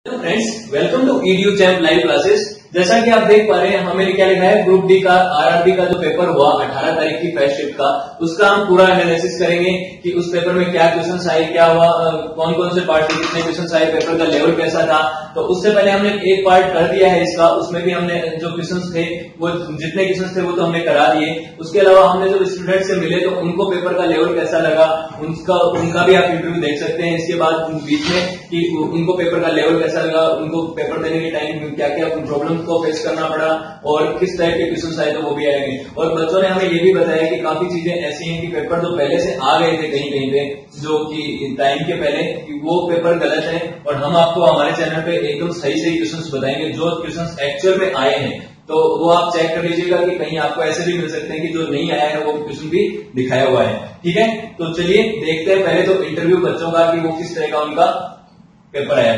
Friends, welcome to EDU champ live classes. जैसा कि आप देख पा रहे हैं, हमें क्या लिखा है, ग्रुप डी का आरआरबी का जो पेपर हुआ 18 तारीख की फर्स्ट शिफ्ट का, उसका हम पूरा एनालिसिस करेंगे कि उस पेपर में क्या क्वेश्चंस आए, क्या हुआ, कौन कौन से पार्ट से कितने क्वेश्चंस आए, पेपर का लेवल कैसा था। तो उससे पहले हमने एक पार्ट कर दिया है इसका, उसमें भी हमने जो क्वेश्चंस थे वो जितने क्वेश्चंस थे वो तो हमने करा दिए। उसके अलावा हमने जब स्टूडेंट से मिले तो उनको पेपर का लेवल कैसा लगा, उनका भी आप इंटरव्यू देख सकते हैं। इसके बाद बीच में कि उनको पेपर का लेवल कैसा लगा, उनको पेपर देने के टाइम क्या क्या प्रॉब्लम को फेस करना पड़ा और किस टाइप के क्वेश्चन आए तो वो भी आएंगे। और बच्चों ने हमें ये भी बताया कि काफी चीजें ऐसी हैं कि पेपर जो पहले से आ गए थे कहीं कहीं पे, जो कि टाइम के पहले, वो पेपर गलत है और हम आपको हमारे चैनल पे एकदम सही सही क्वेश्चंस बताएंगे जो क्वेश्चंस एक्चुअल में आए हैं। तो वो आप चेक कर लीजिएगा कि कहीं आपको ऐसे भी मिल सकते हैं कि जो नहीं आया है वो क्वेश्चन भी दिखाया हुआ है। ठीक है, तो चलिए देखते हैं पहले तो इंटरव्यू बच्चों का कि वो किस तरह का उनका पेपर आया।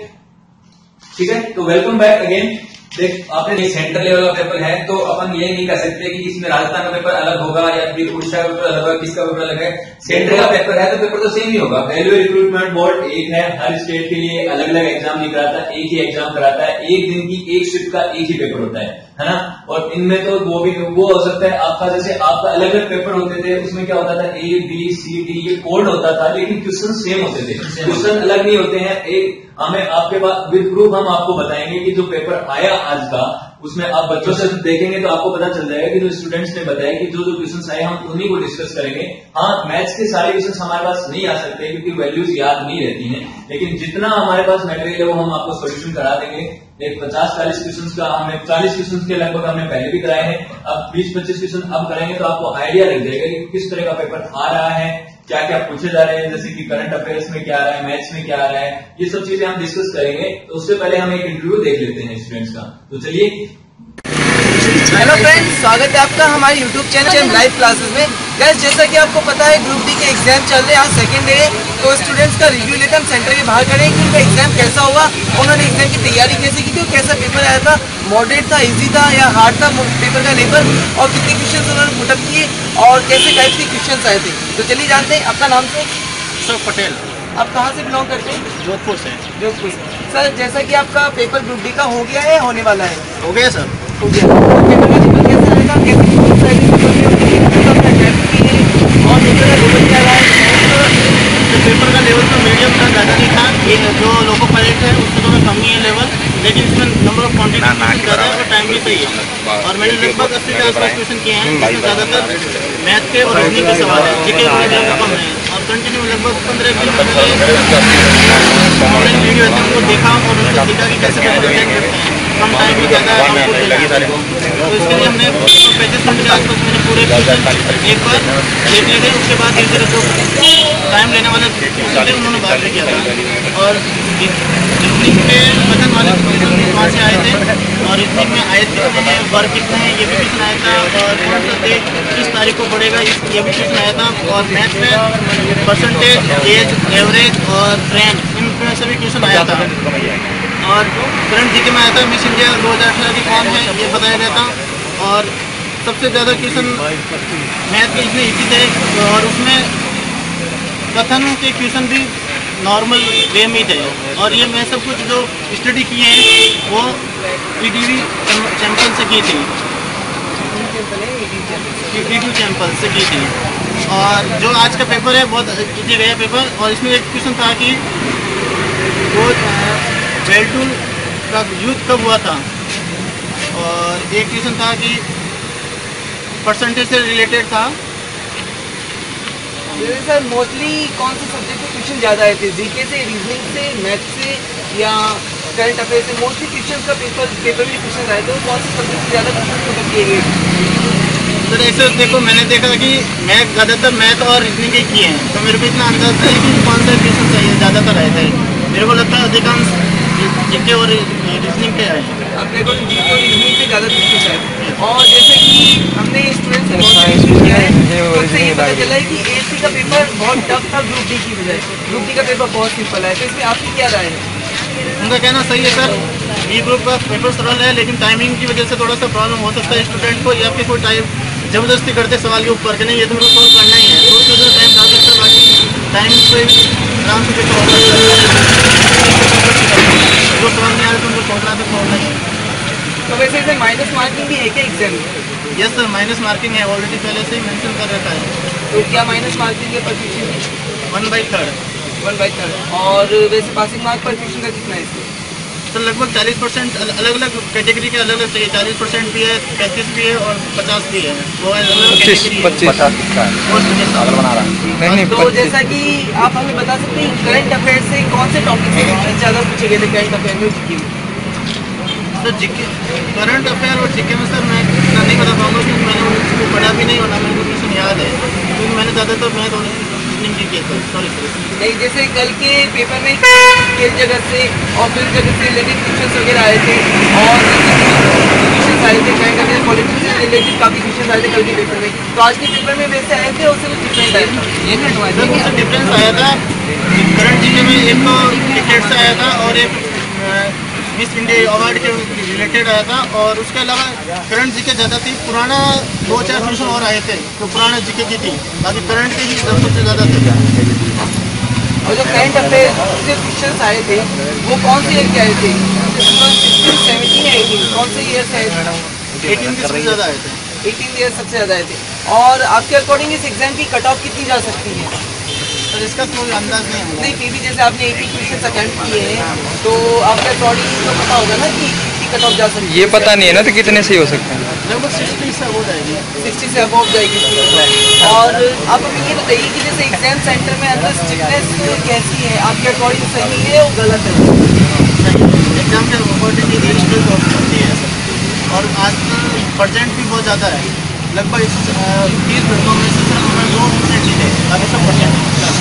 ठीक है, तो वेलकम बैक अगेन। देख, आपने सेंट्रल लेवल का पेपर है तो अपन ये नहीं कह सकते कि इसमें राजस्थान का पेपर अलग होगा या फिर उड़ीसा का पेपर अलग होगा, किसका पेपर अलग है। सेंट्रल का पेपर है तो पेपर तो सेम ही होगा। रेलवे रिक्रूटमेंट बोर्ड एक है, हर स्टेट के लिए अलग अलग एग्जाम नहीं कराता, एक ही एग्जाम कराता है। एक दिन की एक शिफ्ट का एक ही पेपर होता है ना। और इनमें तो वो हो सकता है आपका, जैसे आपका अलग अलग पेपर होते थे, उसमें क्या होता था, ABCD ये कोड होता था, लेकिन क्वेश्चन सेम होते थे, क्वेश्चन अलग नहीं होते हैं। एक हमें आपके पास विद प्रूफ हम आपको बताएंगे कि जो पेपर आया आज का, उसमें आप बच्चों से देखेंगे तो आपको पता चल जाएगा कि जो स्टूडेंट्स ने बताया कि जो क्वेश्चंस आए हम उन्हीं को डिस्कस करेंगे। हाँ, मैथ्स के सारे क्वेश्चंस हमारे पास नहीं आ सकते क्योंकि वैल्यूज याद नहीं रहती हैं, लेकिन जितना हमारे पास मटेरियल है वो हम आपको सोल्यूशन करा देंगे। एक 50-40 क्वेश्चन का हमने 40 क्वेश्चन के लगभग हमने पहले भी कराए हैं, अब 20-25 क्वेश्चन अब करेंगे तो आपको आइडिया लग जाएगा कि किस तरह का पेपर आ रहा है, क्या क्या पूछे जा रहे हैं, जैसे कि करंट अफेयर्स में क्या आ रहा है, मैथ्स में क्या आ रहा है, ये सब चीजें हम डिस्कस करेंगे। तो उससे पहले हम एक इंटरव्यू देख लेते हैं स्टूडेंट्स का। तो चलिए। हेलो फ्रेंड्स, स्वागत है आपका हमारे यूट्यूब चैनल लाइव क्लासेस में। गाइस, जैसा कि आपको पता है ग्रुप डी के एग्जाम चल रहे हैं, आज सेकंड डे है, तो स्टूडेंट्स का रिव्यू लेकर हम सेंटर के बाहर करेंगे कि उनका एग्जाम कैसा हुआ, उन्होंने एग्जाम की तैयारी कैसे की थी, कैसा पेपर आया था, मॉडरेट था, इजी था या हार्ड था पेपर का लेवल, और कितने क्वेश्चन उन्होंने पुटअप किए और कैसे टाइप के क्वेश्चन आए थे। तो चलिए जानते हैं। आपका नाम से? सर पटेल। आप कहाँ से बिलोंग करते हैं? जोधपुर से। जोधपुर से। सर, जैसा कि आपका पेपर ग्रुप डी का हो गया है, होने वाला है? हो गया सर। हो गया। पेपर का लेवल कैसा रहेगा, कैसे और पेपर का लेवल क्या रहा है? पेपर का लेवल तो मीडियम था, ज़्यादा नहीं था। ये जो लोको पायलट है उससे थोड़ा कम ही है लेवल, लेकिन इसमें नंबर ऑफ क्वान्टिटी ज़्यादा है और टाइम भी सही है। और मैंने लगभग 80 से आसपास क्वेश्चन किए हैं, जिसमें ज़्यादातर मैथ के और रीजनिंग के सवाल है, जीके वगैरह कम है। और कंटिन्यू लगभग 15 ऑनलाइन वीडियो है उनको देखा और उनको सीखा कि कैसे करते हैं, कम टाइम में ज़्यादा आउटपुट देना है। तो इसके लिए हमने 35 मिनट के आसपास मैंने पूरे क्वेश्चन एक बार देख लिए थे, उसके बाद एक तरह से टाइम लेने वाले उन्होंने बात भी किया था। और रीजनिंग के वजन वाले क्वेश्चन वहाँ से आए थे, और रीजनिंग में आए कितने हैं, वर्क कितने हैं, ये भी क्वेश्चन आया था। और कौन सा डे किस तारीख को पड़ेगा, ये भी क्वेश्चन आया था। और मैथ में परसेंटेज, एज, एवरेज और ट्रेंड, इनमें से भी क्वेश्चन आया था। और करंट जीके में आया था मिस इंडिया 2018 की कौन है ये बताया गया था। और सबसे ज़्यादा क्वेश्चन मैथ के इसमें इसी थे, और उसमें कथनों के क्वेश्चन भी नॉर्मल वे में थे। और ये मैं सब कुछ जो स्टडी किए हैं वो EDU चैंपल से की थी, EDU चैंपल से की थी। और जो आज का पेपर है बहुत इजी गया पेपर। और इसमें एक क्वेश्चन था कि वो बेल्टूल का यूज कब हुआ था, और एक क्वेश्चन था कि परसेंटेज से रिलेटेड था। सर, मोस्टली कौन से सब्जेक्ट के क्वेश्चन ज़्यादा आए थे, जीके से, रीजनिंग से, मैथ से या करंट अफेयर से? मोस्टली क्वेश्चन का पेपर में क्वेश्चन आए थे, कौन से सब्जेक्ट से ज़्यादा क्वेश्चन पुट किए गए? तो ऐसे देखो, मैंने देखा कि मैं ज़्यादातर मैथ और रीजनिंग के किए हैं, तो मेरे को इतना अंदाज है कि कौन सा क्वेश्चन चाहिए ज़्यादातर आए थे। मेरे को लगता है अधिकांश जीके और रीजनिंग के आए हैं। अपने को जीके और रीजनिंग से ज़्यादा क्वेश्चन आए। और जैसे कि हमने स्टूडेंट से बहुत किया है, उससे ये पता चला है कि ASC का पेपर बहुत टफ था ग्रुप डी की बजाय, ग्रुप डी का पेपर बहुत सिंपल है। तो इसमें आपकी क्या राय है? उनका कहना सही है सर, बी ग्रुप का पेपर सरल है, लेकिन टाइमिंग की वजह से थोड़ा सा प्रॉब्लम हो सकता है स्टूडेंट को, या फिर कोई टाइम जबरदस्ती करते सवाल के ऊपर कि नहीं ये तो मेरे को सॉल्व करना ही है, तो उसकी वजह से टाइम खा सकता है। बाकी टाइम से आराम से पेपर हो सकता है। माइनस मार्किंग भी है क्या एग्जाम में? यस सर, माइनस मार्किंग है, ऑलरेडी पहले से ही मेंशन कर रखा है। तो क्या माइनस मार्किंग है पर ट्यूशन की? 1/3। 1/3। और वैसे पासिंग मार्क पर ट्यूशन का कितना है इसमें? तो लगभग 40%, अलग अलग कैटेगरी के अलग अलग चाहिए। 40% भी है, 35 भी है और 50 भी है। वो अलग कैटेगरी है। 25 तो जैसा कि आप हमें बता सकते हैं करंट अफेयर से कौन से टॉपिक से ज़्यादा पूछे गए थे करंट अफेयर में जीके में? सर जीके, करंट अफेयर और जीके में सर मैं इतना नहीं बता पाऊंगा क्योंकि मैंने उसको पढ़ा भी नहीं और ना मेरे को क्वेश्चन याद है, क्योंकि मैंने ज़्यादातर मैथ और रीजनिंग की है। Sorry sir. नहीं, जैसे कल के पेपर में खेल जगत से और फिल्म जगत से रिलेटेड क्वेश्चन वगैरह आए थे और क्वेश्चन आए थे करंट अफेयर पॉलिटिक्स से रिलेटेड काफ़ी क्वेश्चन आए थे कल के पेपर में। तो आज के पेपर में वैसे आए थे और उससे कुछ डिफरेंट आया था? ये उससे डिफरेंस आया था। करंट जीके में एक तो क्रिकेट से आया था और एक मिस इंडिया अवार्ड के रिलेटेड आया था, और उसके अलावा करंट जीके ज़्यादा थी। पुराना 2-4 क्वेश्चन और आए थे तो पुराना जीके की थी, बाकी करंट के ही सबसे ज़्यादा थे। और जो करंट अफेयर से क्वेश्चन आए थे वो कौन से ईयर के आए थे? 16, 17 या 18 कौन से ईयर से आए थे? 18 के सबसे ज़्यादा आए थे। 18 ईयर सबसे ज़्यादा आए थे। और आपके अकॉर्डिंग इस एग्जाम की कट ऑफ कितनी जा सकती है? सर इसका कोई अंदाज नहीं है। नहीं, फिर भी जैसे आपने 80 क्वेश्चन अटेम्प्ट किए हैं तो आपके अकॉर्डिंग तो पता होगा ना कि कितनी कट ऑफ जा सकती है? ये पता नहीं है ना, तो कितने सही हो सकते हैं? लगभग 60 से हो जाएगी। 60 से अबव जाएगी। और आप हमें ये बताइए कि जैसे एग्जाम सेंटर में अंदर स्ट्रिक्टनेस कैसी है? आपके अकॉर्डिंग सही है और गलत है? एग्जाम के अकॉर्डिंग होती है और आजकल परसेंट भी बहुत ज़्यादा है। लगभग 30 घंटों में से सिर्फ हमें 2% ही थे, बाकी सब परसेंट।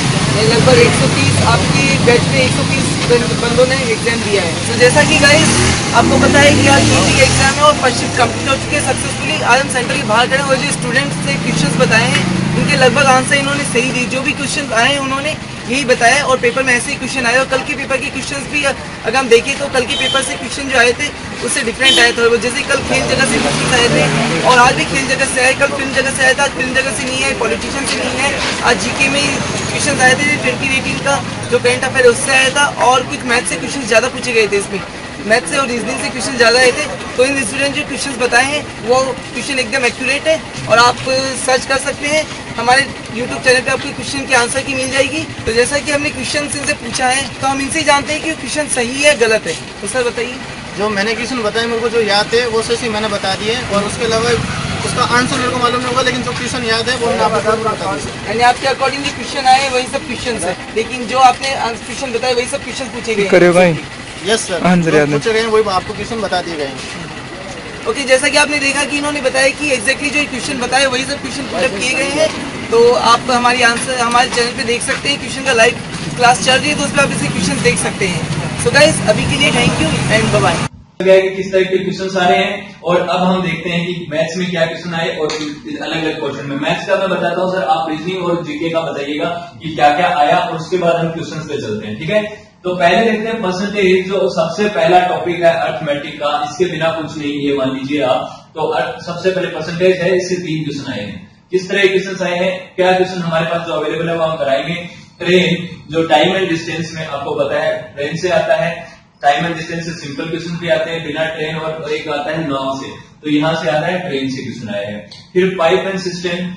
लगभग 130 आपकी बैच में 130 बंदों ने एग्जाम दिया है। तो जैसा कि गाइस आपको पता है कि आज यूपी का एग्जाम है और 25 कंप्लीट हो चुके हैं सक्सेसफुली। आज हम सेंटर के बाहर खड़े हैं और जो स्टूडेंट्स ने क्वेश्चंस बताए हैं उनके लगभग आंसर इन्होंने सही दिए। जो भी क्वेश्चन आए हैं उन्होंने यही बताया और पेपर में ऐसे ही क्वेश्चन आए। और कल के पेपर के क्वेश्चंस भी अगर हम देखें तो कल के पेपर से क्वेश्चन जो आए थे उससे डिफरेंट आए थे। वो जैसे कल खेल जगत से क्वेश्चन आए थे और आज भी खेल जगत से आए। कल फिल्म जगत से आया था, आज फिल्म जगत से नहीं है, पॉलिटिशियन से नहीं है। आज जीके में क्वेश्चन आए थे 2018 का जो करंट अफेयर उससे आया था और कुछ मैथ से क्वेश्चन ज़्यादा पूछे गए थे। इसमें मैथ से और रीजनिंग से क्वेश्चन ज़्यादा आए थे। तो इन स्टूडेंट जो क्वेश्चन बताए हैं वो क्वेश्चन एकदम एक्यूरेट है और आप सर्च कर सकते हैं हमारे यूट्यूब चैनल पे आपको क्वेश्चन के आंसर की मिल जाएगी। तो जैसा कि हमने क्वेश्चन इनसे पूछा है तो हम इनसे जानते हैं कि क्वेश्चन सही है गलत है। तो सर बताइए। जो मैंने क्वेश्चन बताए मेरे को जो याद थे वो सही मैंने बता दिए और उसके अलावा उसका आंसर मेरे को मालूम नहीं होगा, लेकिन जो क्वेश्चन याद है वो मैं आपको बता दूँ। यानी आपके अकॉर्डिंग क्वेश्चन आए वही सब क्वेश्चन है, लेकिन जो आपने क्वेश्चन बताए वही सब क्वेश्चन पूछे गए। करो भाई। यस सर, पूछे गए वही आपको क्वेश्चन बता दिए गए हैं। ओके, जैसा कि आपने देखा कि इन्होंने बताया कि एग्जैक्टली जो क्वेश्चन बताए वही सब क्वेश्चन पुटअप किए गए हैं। तो आप हमारी आंसर हमारे चैनल पे देख सकते हैं। क्वेश्चन का लाइव क्लास चल रही है तो उस पर आप इसे क्वेश्चन देख सकते हैं। सो गाइस अभी के लिए thank you and bye bye. गया कि किस तरह के क्वेश्चन आ रहे हैं और अब हम देखते हैं कि मैथ्स में क्या क्वेश्चन आए और अलग अलग क्वेश्चन में। मैथ्स का मैं बताता हूँ सर, आप रीजनिंग और जीके का बताइएगा कि क्या क्या आया और उसके बाद हम क्वेश्चन पे चलते हैं। ठीक है, तो पहले देखते हैं परसेंटेज। जो सबसे पहला टॉपिक है अर्थमेटिक का, इसके बिना कुछ नहीं ये मान लीजिए आप। तो सबसे पहले परसेंटेज है, इससे 3 क्वेश्चन आए हैं। किस तरह के क्वेश्चन आए हैं, क्या क्वेश्चन हमारे पास जो अवेलेबल है वो हम कराएंगे। ट्रेन जो टाइम एंड डिस्टेंस में आपको पता है ट्रेन से आता है, टाइम एंड डिस्टेंस से सिंपल क्वेश्चन भी आते हैं बिना ट्रेन, और एक आता है नाव से, तो यहां से आता है ट्रेन से क्वेश्चन आए हैं। फिर पाइप एंड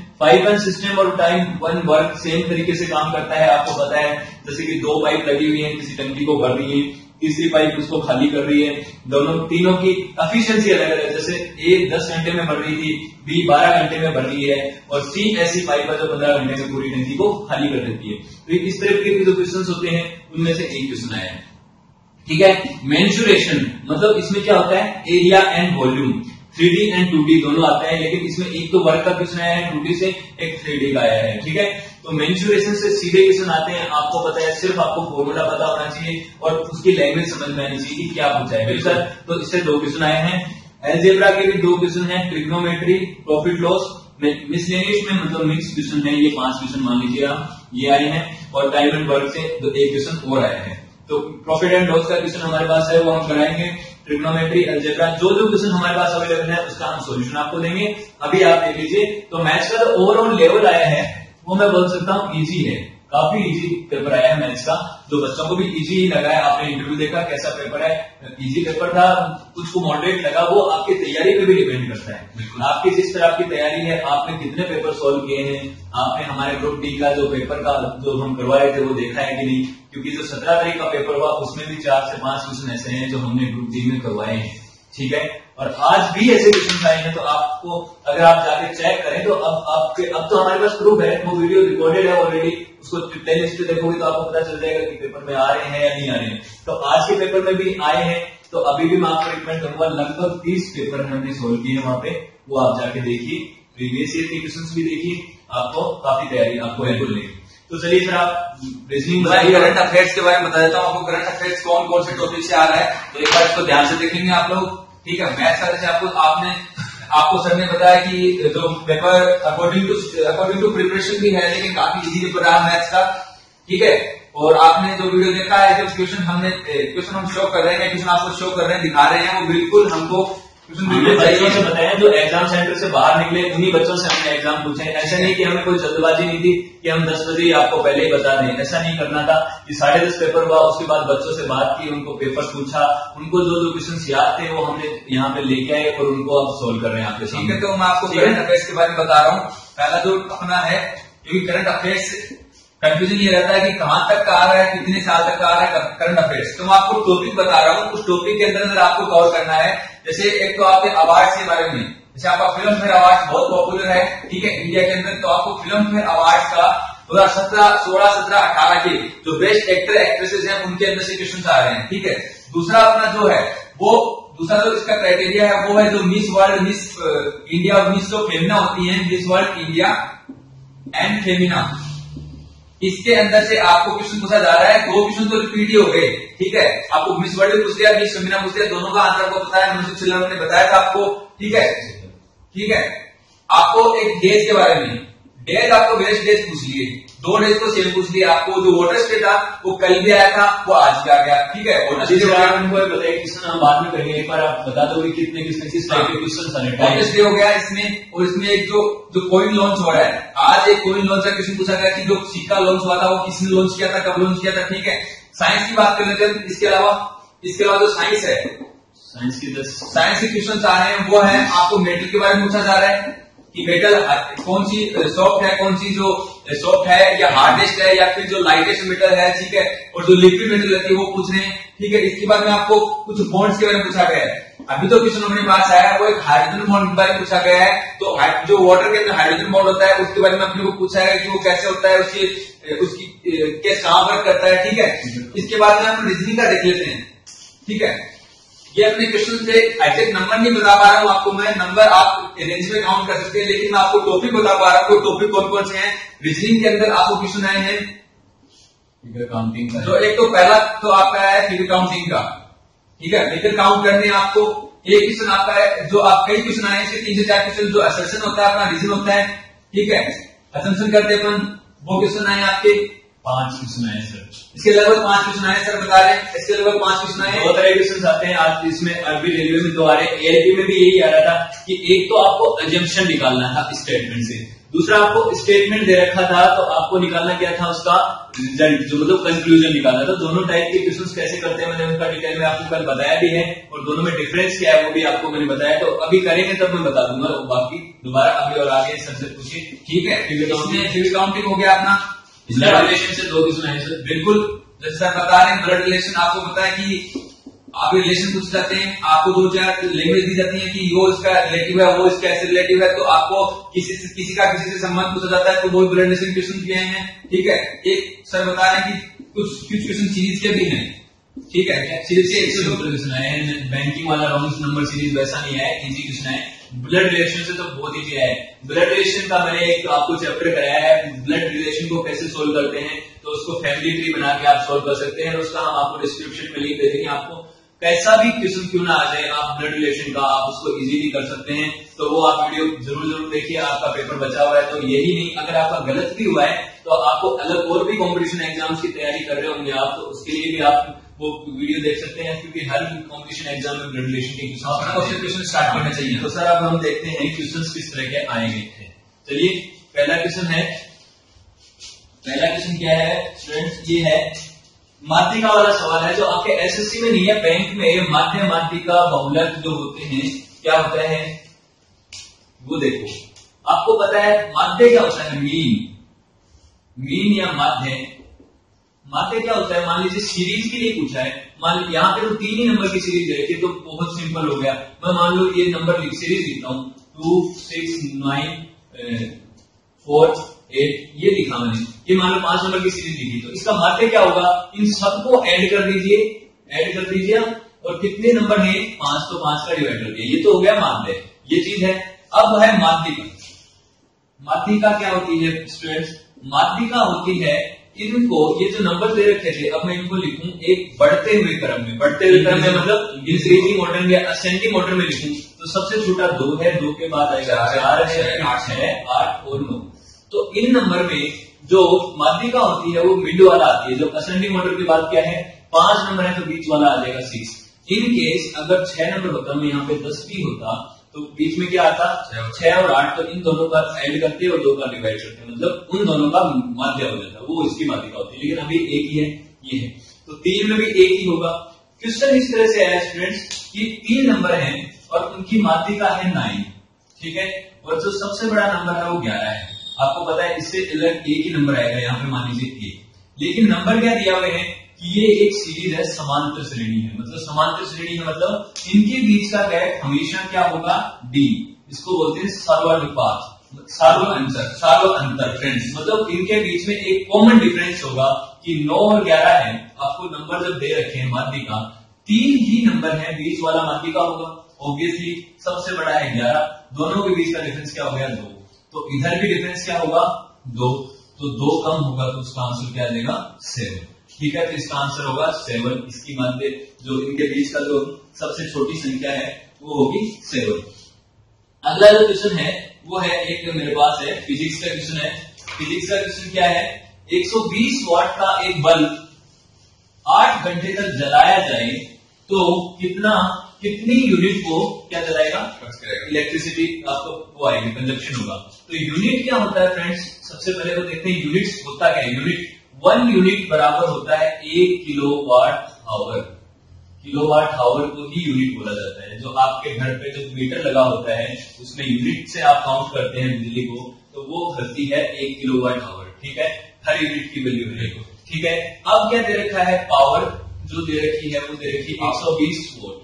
सिस्टम और टाइम वन वर्क सेम तरीके से काम करता है, आपको पता है। जैसे कि 2 पाइप लगी हुई है, किसी टंकी को भर रही है, तीसरी पाइप उसको खाली कर रही है। तीनों की एफिशिएंसी अलग अलग है। जैसे ए 10 घंटे में भर रही थी, बी 12 घंटे में भर रही है, और सी ऐसी पाइप है जो 15 घंटे में पूरी टंकी को खाली कर देती है। तो इस तरह के जो क्वेश्चन होते हैं उनमें से एक क्वेश्चन आया है। ठीक है, मेंसुरेशन मतलब इसमें क्या होता है, area and volume, 3D and 2D दोनों आते हैं, लेकिन इसमें एक तो वर्क का क्वेश्चन आया है 2D से, एक 3D का आया है। ठीक है, तो मेंसुरेशन से सीधे क्वेश्चन आते हैं। आपको पता है, सिर्फ आपको फॉर्मूला पता होना चाहिए और उसकी लैंग्वेज समझ में आनी चाहिए कि क्या पूछा है सर। तो इससे 2 क्वेश्चन आए हैं। अलजेब्रा के भी 2 क्वेश्चन है, ट्रिग्नोमेट्री, प्रॉफिट लॉस, मिसलेनियस में मतलब मिक्स क्वेश्चन है, ये 5 क्वेश्चन मान लीजिए आप, ये आए हैं। और टाइम एंड वर्क से 1 क्वेश्चन और आया है। तो प्रॉफिट एंड लॉस का क्वेश्चन हमारे पास है, वो हम कराएंगे। ट्रिग्नोमेट्री, अलजेब्रा, जो क्वेश्चन हमारे पास अवेलेबल है उसका हम सॉल्यूशन आपको देंगे। अभी आप देख लीजिए, तो मैथ्स का जो ओवरऑल लेवल आया है वो मैं बोल सकता हूँ इजी है। काफी इजी पेपर आया है मैथ्स का, जो बच्चों को भी इजी ही लगा है। आपने इंटरव्यू देखा कैसा पेपर है, इजी पेपर था, कुछ को मॉडरेट लगा। वो आपकी तैयारी पे भी डिपेंड करता है। बिल्कुल आपकी जिस तरह आपकी तैयारी है, आपने कितने पेपर सोल्व किए हैं, आपने हमारे ग्रुप डी का जो पेपर का जो हम करवाए थे वो देखा है कि नहीं, क्योंकि जो 17 तारीख का पेपर हुआ उसमें भी 4 से 5 क्वेश्चन ऐसे हैं जो हमने ग्रुप डी में करवाए हैं। ठीक है, और आज भी ऐसे क्वेश्चन आए हैं, तो आपको अगर आप जाके चेक करें तो अब तो हमारे पास प्रूफ है, वो वीडियो रिकॉर्डेड है ऑलरेडी, उसको प्लेलिस्ट पे देखोगे तो आपको पता चल जाएगा कि पेपर में आ रहे हैं या नहीं आ रहे हैं। तो आज के पेपर में भी आए हैं, तो अभी भी मैं आपको रिकमेंड करूंगा, लगभग 30 पेपर हमने सोल्व किए वहां पे, वो आप जाके देखिए, प्रीवियस ईयर के क्वेश्चन भी देखिए, आपको काफी तैयारी आपको हेल्प मिलेगी। तो चलिए सर आप रीजनिंग करंट अफेयर्स के बारे में बता देता हूँ आपको। करंट अफेयर्स कौन कौन से टॉपिक से आ रहा है, तो एक बार इसको ध्यान से देखेंगे आप लोग। ठीक है, मैथ्स का जैसे आपको सर ने बताया कि जो पेपर अकॉर्डिंग टू प्रिपरेशन भी है, लेकिन काफी इजी पेपर रहा मैथ्स का। ठीक है, और आपने जो वीडियो देखा है, जो क्वेश्चन हम शो कर रहे हैं, क्वेश्चन आपको शो कर रहे हैं, दिखा रहे हैं, वो बिल्कुल हमको बच्चों से बताया जो एग्जाम सेंटर से बाहर निकले, उन्हीं बच्चों से हमने एग्जाम पूछे। ऐसा नहीं कि हमें कोई जल्दबाजी नहीं थी कि हम 10 बजे आपको पहले ही बता दें, ऐसा नहीं करना था। कि 10:30 पेपर हुआ, उसके बाद बच्चों से बात की, उनको पेपर पूछा, उनको जो जो क्वेश्चन याद थे वो हमने यहाँ पे लेके आए और उनको अब सोल्व कर रहे हैं आपके सामने। ठीक है, तो मैं आपको करंट अफेयर्स के बारे में बता रहा हूँ। पहला जो अपना है, क्योंकि करंट अफेयर्स कंफ्यूजन ये रहता है कि कहां तक का आ रहा है, कितने साल तक का आ रहा है करंट अफेयर्स। तो मैं आपको टॉपिक बता रहा हूँ, उस टॉपिक के अंदर आपको कवर करना है। जैसे एक तो आपके अवार्ड के बारे में, जैसे आपका फिल्म फेयर अवार्ड बहुत पॉपुलर है, ठीक है, इंडिया के अंदर, तो आपको फिल्म फेयर अवार्ड का 2017, 16, 17, 18 के जो बेस्ट एक्टर एक्ट्रेसेस हैं उनके अंदर से क्वेश्चन आ रहे हैं। ठीक है, दूसरा अपना जो है वो दूसरा जो इसका क्राइटेरिया है वो है जो मिस वर्ल्ड, मिस इंडिया और मिस जो फेमिना होती है, Miss World India and Femina, इसके अंदर से आपको क्वेश्चन पूछा जा रहा है। 2 क्वेश्चन तो रिपीट ही हो गए। ठीक है, आपको मिस वर्ल्ड पूछ लिया, मिस फेमिना पूछ लिया, दोनों का आंसर आपको पता है, मनोज चिल्लर ने बताया था आपको। ठीक है, ठीक है, आपको एक डेज के बारे में, डेज आपको वेस्ट डेज पूछ लिए, 2 डेज को सेम पूछ लिया। आपको जो वाटर स्टे था वो कल भी आया था, वो आज भी आ गया। ठीक है, वाटर स्टे बताइए क्वेश्चन हम बाद में करेंगे, एक बार आप बता दोगे कितने किस टाइप के क्वेश्चन वाटर स्टे हो गया इसमें। और इसमें एक जो कॉइन लॉन्च हो रहा है, आज एक कॉइन लॉन्च का क्वेश्चन पूछा गया कि जो सिक्का लॉन्च हुआ था वो किसने लॉन्च किया था, कब लॉन्च किया था। ठीक है, साइंस की बात कर लेते हैं। इसके अलावा जो साइंस है, साइंस के क्वेश्चन आ रहे हैं, वो है आपको मेटल के बारे में पूछा जा रहा है कि मेटल कौन सी सॉफ्ट है, कौन सी जो सॉफ्ट है या हार्डेस्ट है, या फिर जो लाइटेस्ट मेटल है। ठीक है, और जो लिक्विड मेटल रहती है वो पूछ रहे हैं। ठीक है, इसके बाद में आपको कुछ बॉन्ड्स के बारे में पूछा गया है। अभी तो क्वेश्चन हमारे पास आया है वो एक हाइड्रोजन बॉन्ड के बारे में पूछा गया है। तो जो वाटर के अंदर हाइड्रोजन बॉन्ड होता है उसके बारे में अपने को पूछा है कि वो कैसे होता है, उसकी कैसे कहां वर्क करता है। ठीक है, इसके बाद में हम रीजनिंग का देख लेते हैं। ठीक है, ये अपने क्वेश्चन से एग्जैक्ट नंबर नहीं बता पा रहा हूं आपको मैं, नंबर आप रेंज में काउंट कर सकते हैं, लेकिन मैं आपको टॉपिक बता पा रहा हूं। टॉपिक कौन कौन से हैं रीजनिंग के अंदर आपको क्वेश्चन आए हैं। फिगर काउंटिंग का, जो एक तो पहला तो आपका है फिगर काउंटिंग का। ठीक है, फिगर काउंट करने आपको एक क्वेश्चन आपका है, जो आप कई क्वेश्चन आए हैं, 3 से 4 क्वेश्चन जो असर्शन होता है, अपना रीजन होता है। ठीक है, असम्पशन करते हैं अपन, वो क्वेश्चन आए आपके 5 क्वेश्चन आए सर। इसके लगभग 5 क्वेश्चन आए सर, बता रहे हैं इसके लगभग 5 क्वेश्चन आए। 2 तरह के क्वेश्चन आते हैं आज इसमें, अरबी रेलवे में 2 आ रहे हैं, एएलपी में भी यही आ रहा था कि एक तो आपको अजम्पशन निकालना था स्टेटमेंट से, दूसरा आपको स्टेटमेंट दे रखा था तो आपको निकालना क्या था उसका रिजल्ट, जो मतलब कंक्लूजन निकालना था। दोनों टाइप के क्वेश्चंस कैसे करते हैं मैंने उनका डिटेल में आपको कल बताया भी है, और दोनों में डिफरेंस क्या है वो भी आपको मैंने बताया। तो अभी करेंगे तब मैं बता दूंगा, बाकी दोबारा अभी और आगे सबसे पूछिए। ठीक है, फिगर काउंटिंग हो गया अपना। ब्लड रिलेशन से 2 क्वेश्चन आए सर। बिल्कुल, जैसे सर बता रहे हैं ब्लड रिलेशन, आपको पता है कि आप रिलेशन पूछ जाते हैं, आपको 2-4 लैंग्वेज दी जाती है कि यो इसका रिलेटिव है, वो इसका ऐसे रिलेटिव है, तो आपको किसी का किसी से संबंध पूछा जाता है, तो वो ब्लड रिलेशन क्वेश्चन किए हैं। ठीक है, एक सर बता रहे हैं कि कुछ क्वेश्चन सीरीज के भी हैं। ठीक है, सीरीज के क्वेश्चन आए हैं, बैंकिंग वाला राउंड नंबर सीरीज वैसा नहीं है, इजी क्वेश्चन है। ब्लड रिलेशन से तो बहुत इजी है। ब्लड रिलेशन का मैंने एक आपको चैप्टर कराया है, ब्लड रिलेशन को कैसे सोल्व करते हैं, तो उसको फैमिली ट्री बना के आप सोल्व कर सकते हैं। उसका हम आपको डिस्क्रिप्शन में लिंक दे देंगे, आपको कैसा भी क्वेश्चन क्यों ना आ जाए, आप ब्लड रिलेशन का आप उसको इजीली कर सकते हैं। तो वो आप वीडियो जरूर देखिए, आपका पेपर बचा हुआ है। तो यही नहीं, अगर आपका गलत भी हुआ है तो आपको अलग और भी कॉम्पिटिशन एग्जाम्स की तैयारी कर रहे होंगे आप, तो उसके लिए भी आप वो वीडियो देख सकते हैं, क्योंकि हर कॉम्पिटिशन एग्जाम में ब्लड रिलेशन के क्वेश्चन स्टार्ट करना चाहिए। तो सर अब हम देखते हैं क्वेश्चन किस तरह के आएंगे। चलिए, पहला क्वेश्चन है पहला क्वेश्चन क्या है स्टूडेंट्स, ये है माध्यिका वाला सवाल है जो आपके एसएससी में नहीं है, बैंक में माध्य माध्यिका बहुलक जो होते हैं क्या होता है वो देखो। आपको पता है माध्य क्या होता है, मीन या माध्य। माध्य क्या होता है, मान लीजिए सीरीज के लिए पूछा है, मान लीजिए यहाँ पे तो 3 ही नंबर की सीरीज है, तो बहुत सिंपल हो गया। मैं मान लो ये नंबर सीरीज लिखता हूँ 2 6 9 4 8 ये लिखा मैंने, ये मान लो 5 नंबर की सीरीज लिखी, तो इसका माध्य क्या होगा, इन सबको ऐड कर दीजिए और कितने नंबर है 5, तो 5 का डिवाइड कर दिया, ये तो हो गया माध्य, ये चीज है। अब है माध्यिका। माध्यिका क्या होती है स्टूडेंट्स, माध्यिका होती है इनको, ये जो नंबर दे रखे थे अब मैं इनको लिखूं एक बढ़ते हुए क्रम में मतलब इंक्रीजिंग ऑर्डर या असेंडिंग ऑर्डर में लिखूं, तो सबसे छोटा 2 है, 2 के बाद आएगा 4 है, 8 है, 8 और 9। तो इन नंबर में जो माध्यिका होती है वो मिड वाला आती है, जो असेंडिंग ऑर्डर के बाद क्या है 5 नंबर है तो बीच वाला आ जाएगा 6। इन केस अगर 6 नंबर होता, मैं यहाँ पे 10 भी होता तो बीच में क्या आता 6 और 8, तो इन दोनों का ऐड करते और 2 का डिवाइड करते, मतलब उन दोनों का माध्य हो जाता, वो इसकी माध्यिका होती है। लेकिन अभी एक ही है, ये है, तो 3 में भी एक ही होगा। क्वेश्चन इस तरह से आया स्टूडेंट्स कि 3 नंबर हैं और उनकी माध्यिका है 9, ठीक है, और जो सबसे बड़ा नंबर है वो 11 है। आपको पता है इससे अलग एक ही नंबर आएगा, यहाँ पे मान लीजिए 1, लेकिन नंबर क्या दिया हुए हैं कि ये एक सीरीज है, समांतर श्रेणी है, मतलब समांतर श्रेणी है मतलब इनके बीच का गैप हमेशा क्या होगा d, इसको बोलते हैं सर्वानुपात, सार्वअंतर फ्रेंड्स, मतलब इनके बीच में एक कॉमन डिफरेंस होगा कि 9 और 11 है। आपको नंबर जब दे रखे हैं माध्यिका 3 ही नंबर है, बीच वाला माध्यिका होगा, ऑब्वियसली सबसे बड़ा है 11, दोनों के बीच का डिफरेंस क्या हो गया 2, तो इधर भी डिफरेंस क्या होगा 2, तो 2 कम होगा तो उसका आंसर क्या आ जाएगा 7, ठीक है, तो इसका आंसर होगा 7। इसकी माध्य जो इनके बीच का जो सबसे छोटी संख्या है वो होगी 7। अगला जो क्वेश्चन है वो है एक मेरे पास है फिजिक्स का क्वेश्चन है। फिजिक्स का क्वेश्चन क्या है, 120 वाट का एक बल्ब 8 घंटे तक जलाया जाए तो कितनी यूनिट को क्या जलाएगा, इलेक्ट्रिसिटी आपको वो आएगी, कंजप्शन होगा। तो यूनिट क्या होता है फ्रेंड्स, सबसे पहले तो देखते हैं यूनिट्स होता क्या है। यूनिट 1 यूनिट बराबर होता है 1 किलोवाट आवर। किलोवाट आवर को ही यूनिट बोला जाता है। जो आपके घर पे जो मीटर लगा होता है उसमें यूनिट से आप काउंट करते हैं बिजली को, तो वो करती है 1 किलोवाट आवर, ठीक है, हर यूनिट की वैल्यू है, ठीक है। अब क्या दे रखा है, पावर जो दे रखी है वो दे रखी है 120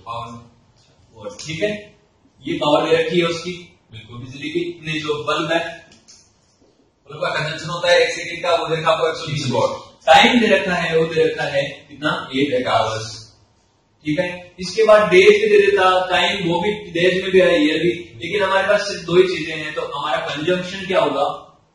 वोल्ट, ठीक है, ये पावर दे रखी है उसकी, बिल्कुल बिजली की। इतने जो बल्ब है उनका कंजम्पशन होता है 1 सेकंड का, वो दे रखा है 120 वॉट। टाइम दे रखा है वो दे रखा है कितना 8 आवर्स, ठीक है। इसके बाद डेज भी दे देता, टाइम वो भी डेज में भी है, ईयर भी, लेकिन हमारे पास सिर्फ 2 ही चीजें हैं, तो हमारा कंजम्पशन क्या होगा,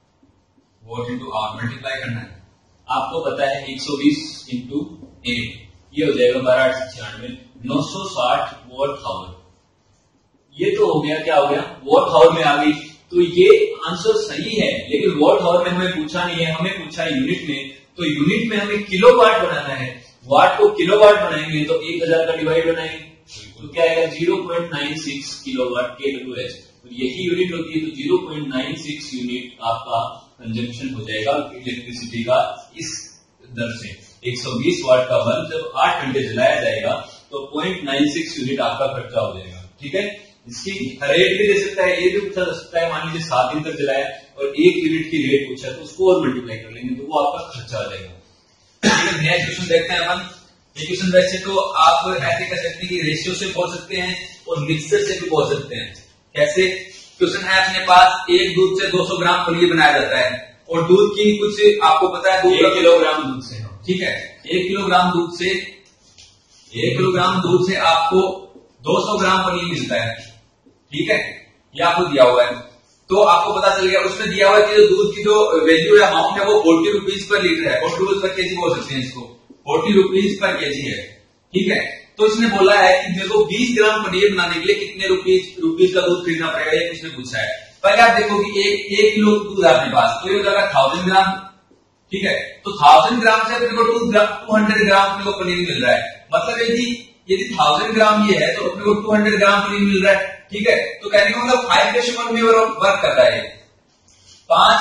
वॉट इंटू आवर मल्टीप्लाई करना है। आपको पता है 120 इंटू 8 ये हो जाएगा 1296 960 वॉट आवर। ये तो हो गया, क्या हो गया, वॉट आवर में आ गई, तो ये आंसर सही है। लेकिन वॉट आवर में हमें पूछा नहीं है, हमें पूछा है यूनिट में, तो यूनिट में हमें किलोवाट बनाना है। वाट को किलोवाट बनाएंगे तो 1000 का डिवाइड बनाएंगे तो क्या आएगा 0.96 किलोवाट kWh, तो यही यूनिट होती है। तो 0.96 यूनिट आपका कंजम्पशन हो जाएगा इलेक्ट्रिसिटी का इस दर से। 120 वाट का बल्ब जब 8 घंटे जलाया जाएगा तो 0.96 यूनिट आपका खर्चा हो जाएगा, ठीक है। इसकी रेट भी दे सकता है, ये भी पूछा जा सकता है, मान लीजिए 7 दिन तक जलाया और 1 यूनिट की रेट पूछा तो उसको और मल्टीप्लाई कर लेंगे तो वो आपका खर्चा आ जाएगा। नेक्स्ट क्वेश्चन देखते हैं अपन। ये क्वेश्चन वैसे तो आप ऐसे कर सकते हैं कि रेशियो से बोल सकते हैं और मिक्सर से भी बोल सकते हैं। कैसे, क्वेश्चन है अपने पास एक दूध से 200 ग्राम पनीर बनाया जाता है और दूध की कुछ आपको पता है 1 किलोग्राम दूध से, ठीक है, 1 किलोग्राम दूध से आपको 200 ग्राम पनीर मिलता है, ठीक है, ये आपको दिया हुआ है। तो आपको पता चल गया, उसमें दिया हुआ है कि जो दूध की जो वैल्यू है, अमाउंट है वो 40 रुपीज पर लीटर है, 40 रुपीज पर केजी बोल सकते हैं इसको, 40 रुपीज पर केजी है, ठीक है। तो इसने बोला है कि मेरे को 20 ग्राम पनीर बनाने के लिए कितने रुपीज का दूध खरीदना पड़ेगा, ये इसने पूछा है। पहले आप देखो कि एक किलो दूध आपके पास, तो ये हो जाएगा 1000 ग्राम, ठीक है। तो 1000 ग्राम से अपने को 200 ग्राम अपने को पनीर मिल रहा है। मतलब यदि 1000 ग्राम ये है तो अपने को 200 ग्राम पनीर मिल रहा है, ठीक है। तो कहने का मतलब 5:1 में वर्क कर रहा है। 5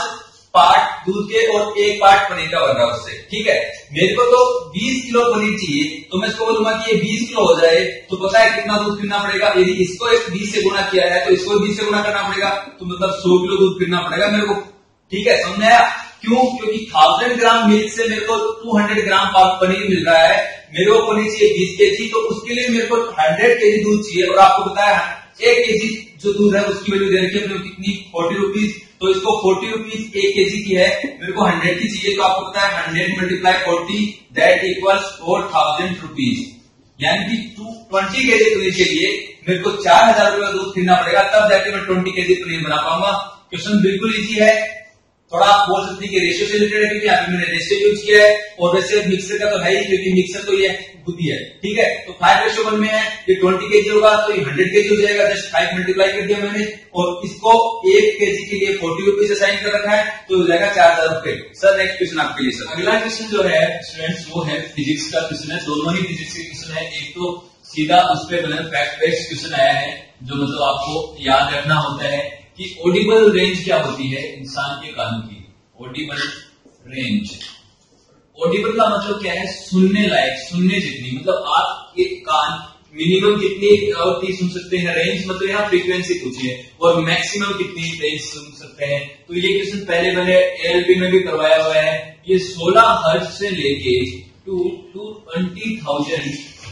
पार्ट दूध के और 1 पार्ट पनीर का बन रहा है उससे, ठीक है। मेरे को तो 20 किलो पनीर चाहिए, तो मैं इसको बोलूंगा कि ये 20 किलो हो जाए, तो पता है कितना दूध फिरना पड़ेगा। यदि इसको 20 से गुना किया है तो इसको 20 से गुना करना पड़ेगा, तो मतलब 100 किलो दूध फिरना पड़ेगा मेरे को, ठीक है। समझ आया? क्यों? क्योंकि 1000 ग्राम मिल्क से मेरे को 200 ग्राम पनीर मिल रहा है। मेरे को पनीर चाहिए 20 केजी, तो उसके लिए मेरे को 100 केजी दूध चाहिए। और आपको पता है 1 केजी जो दूध है उसकी वैल्यू दे रखी है अपने कितनी, 40 रुपीज। तो इसको 40 रुपीज 1 केजी की है, मेरे को 100 की चाहिए, तो आपको पता है 100 × 40 दैट इक्वल्स 4000 रुपीज। यानी कि 20 केजी पनीर के लिए मेरे को 4000 रुपये दूध फिरना पड़ेगा, तब जाके मैं 20 केजी पनीर बना पाऊंगा। क्वेश्चन बिल्कुल इजी है, थोड़ा आप बोल सकते हैं कि रेशियो से रिलेटेड है, क्योंकि यहाँ पे मैंने रेशियो यूज किया है, और वैसे मिक्सर का तो है ही, क्योंकि मिक्सर तो ये बुद्धि है, ठीक है। तो 5:1 में है, ये 20 केजी होगा तो ये 100 केजी हो जाएगा, जस्ट 5 मल्टीप्लाई कर दिया मैंने, और इसको 1 केजी के लिए 40 रुपीज असाइन कर रखा है, तो हो जाएगा 4000 रुपए। सर नेक्स्ट क्वेश्चन आपके लिए सर। अगला क्वेश्चन जो है स्टूडेंट्स वो है फिजिक्स का क्वेश्चन है, दोनों ही फिजिक्स के क्वेश्चन है। एक तो सीधा उस पर बना फैक्ट बेस्ड क्वेश्चन आया है, जो मतलब आपको याद रखना होता है कि ऑडिबल रेंज क्या होती है इंसान के कानों की। ऑडिबल रेंज, ऑडिबल का मतलब क्या है, सुनने लायक, सुनने जितनी, मतलब आप एक कान मिनिमम कितनी आवृत्ति सुन सकते हैं, रेंज मतलब यहाँ फ्रीक्वेंसी पूछी है, और मैक्सिमम कितनी रेंज सुन सकते हैं। तो ये क्वेश्चन पहले मैंने एएलपी में भी करवाया हुआ है। ये 16 हर्ट्ज से लेके टू 20,000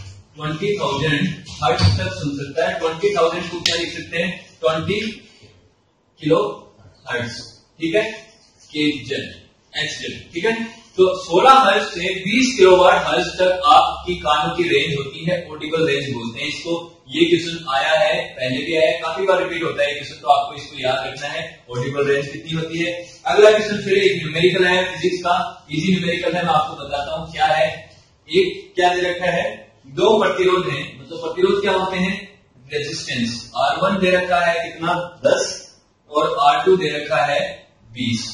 हर्ट्ज तक सुन सकता है। 20,000 को क्या लिख सकते हैं, 20 किलो हर्ट्ज, ठीक है, ठीक है। तो 16 हर्ट्ज से 20 किलोवाट हर्ट्ज तक आपकी कानों की रेंज होती है, ऑडिबल रेंज बोलते हैं इसको। ये क्वेश्चन आया है, पहले भी आया है, काफी बार रिपीट होता है ये क्वेश्चन, तो आपको इसको याद रखना है, ऑडिबल रेंज कितनी होती है। अगला क्वेश्चन फिर एक न्यूमेरिकल है फिजिक्स का, इजी न्यूमेरिकल है, मैं आपको बताता हूँ क्या है। एक क्या दे रखा है, 2 प्रतिरोध है, मतलब प्रतिरोध क्या होते हैं, रेजिस्टेंस। R1 दे रखा है कितना, 10, और R2 दे रखा है 20।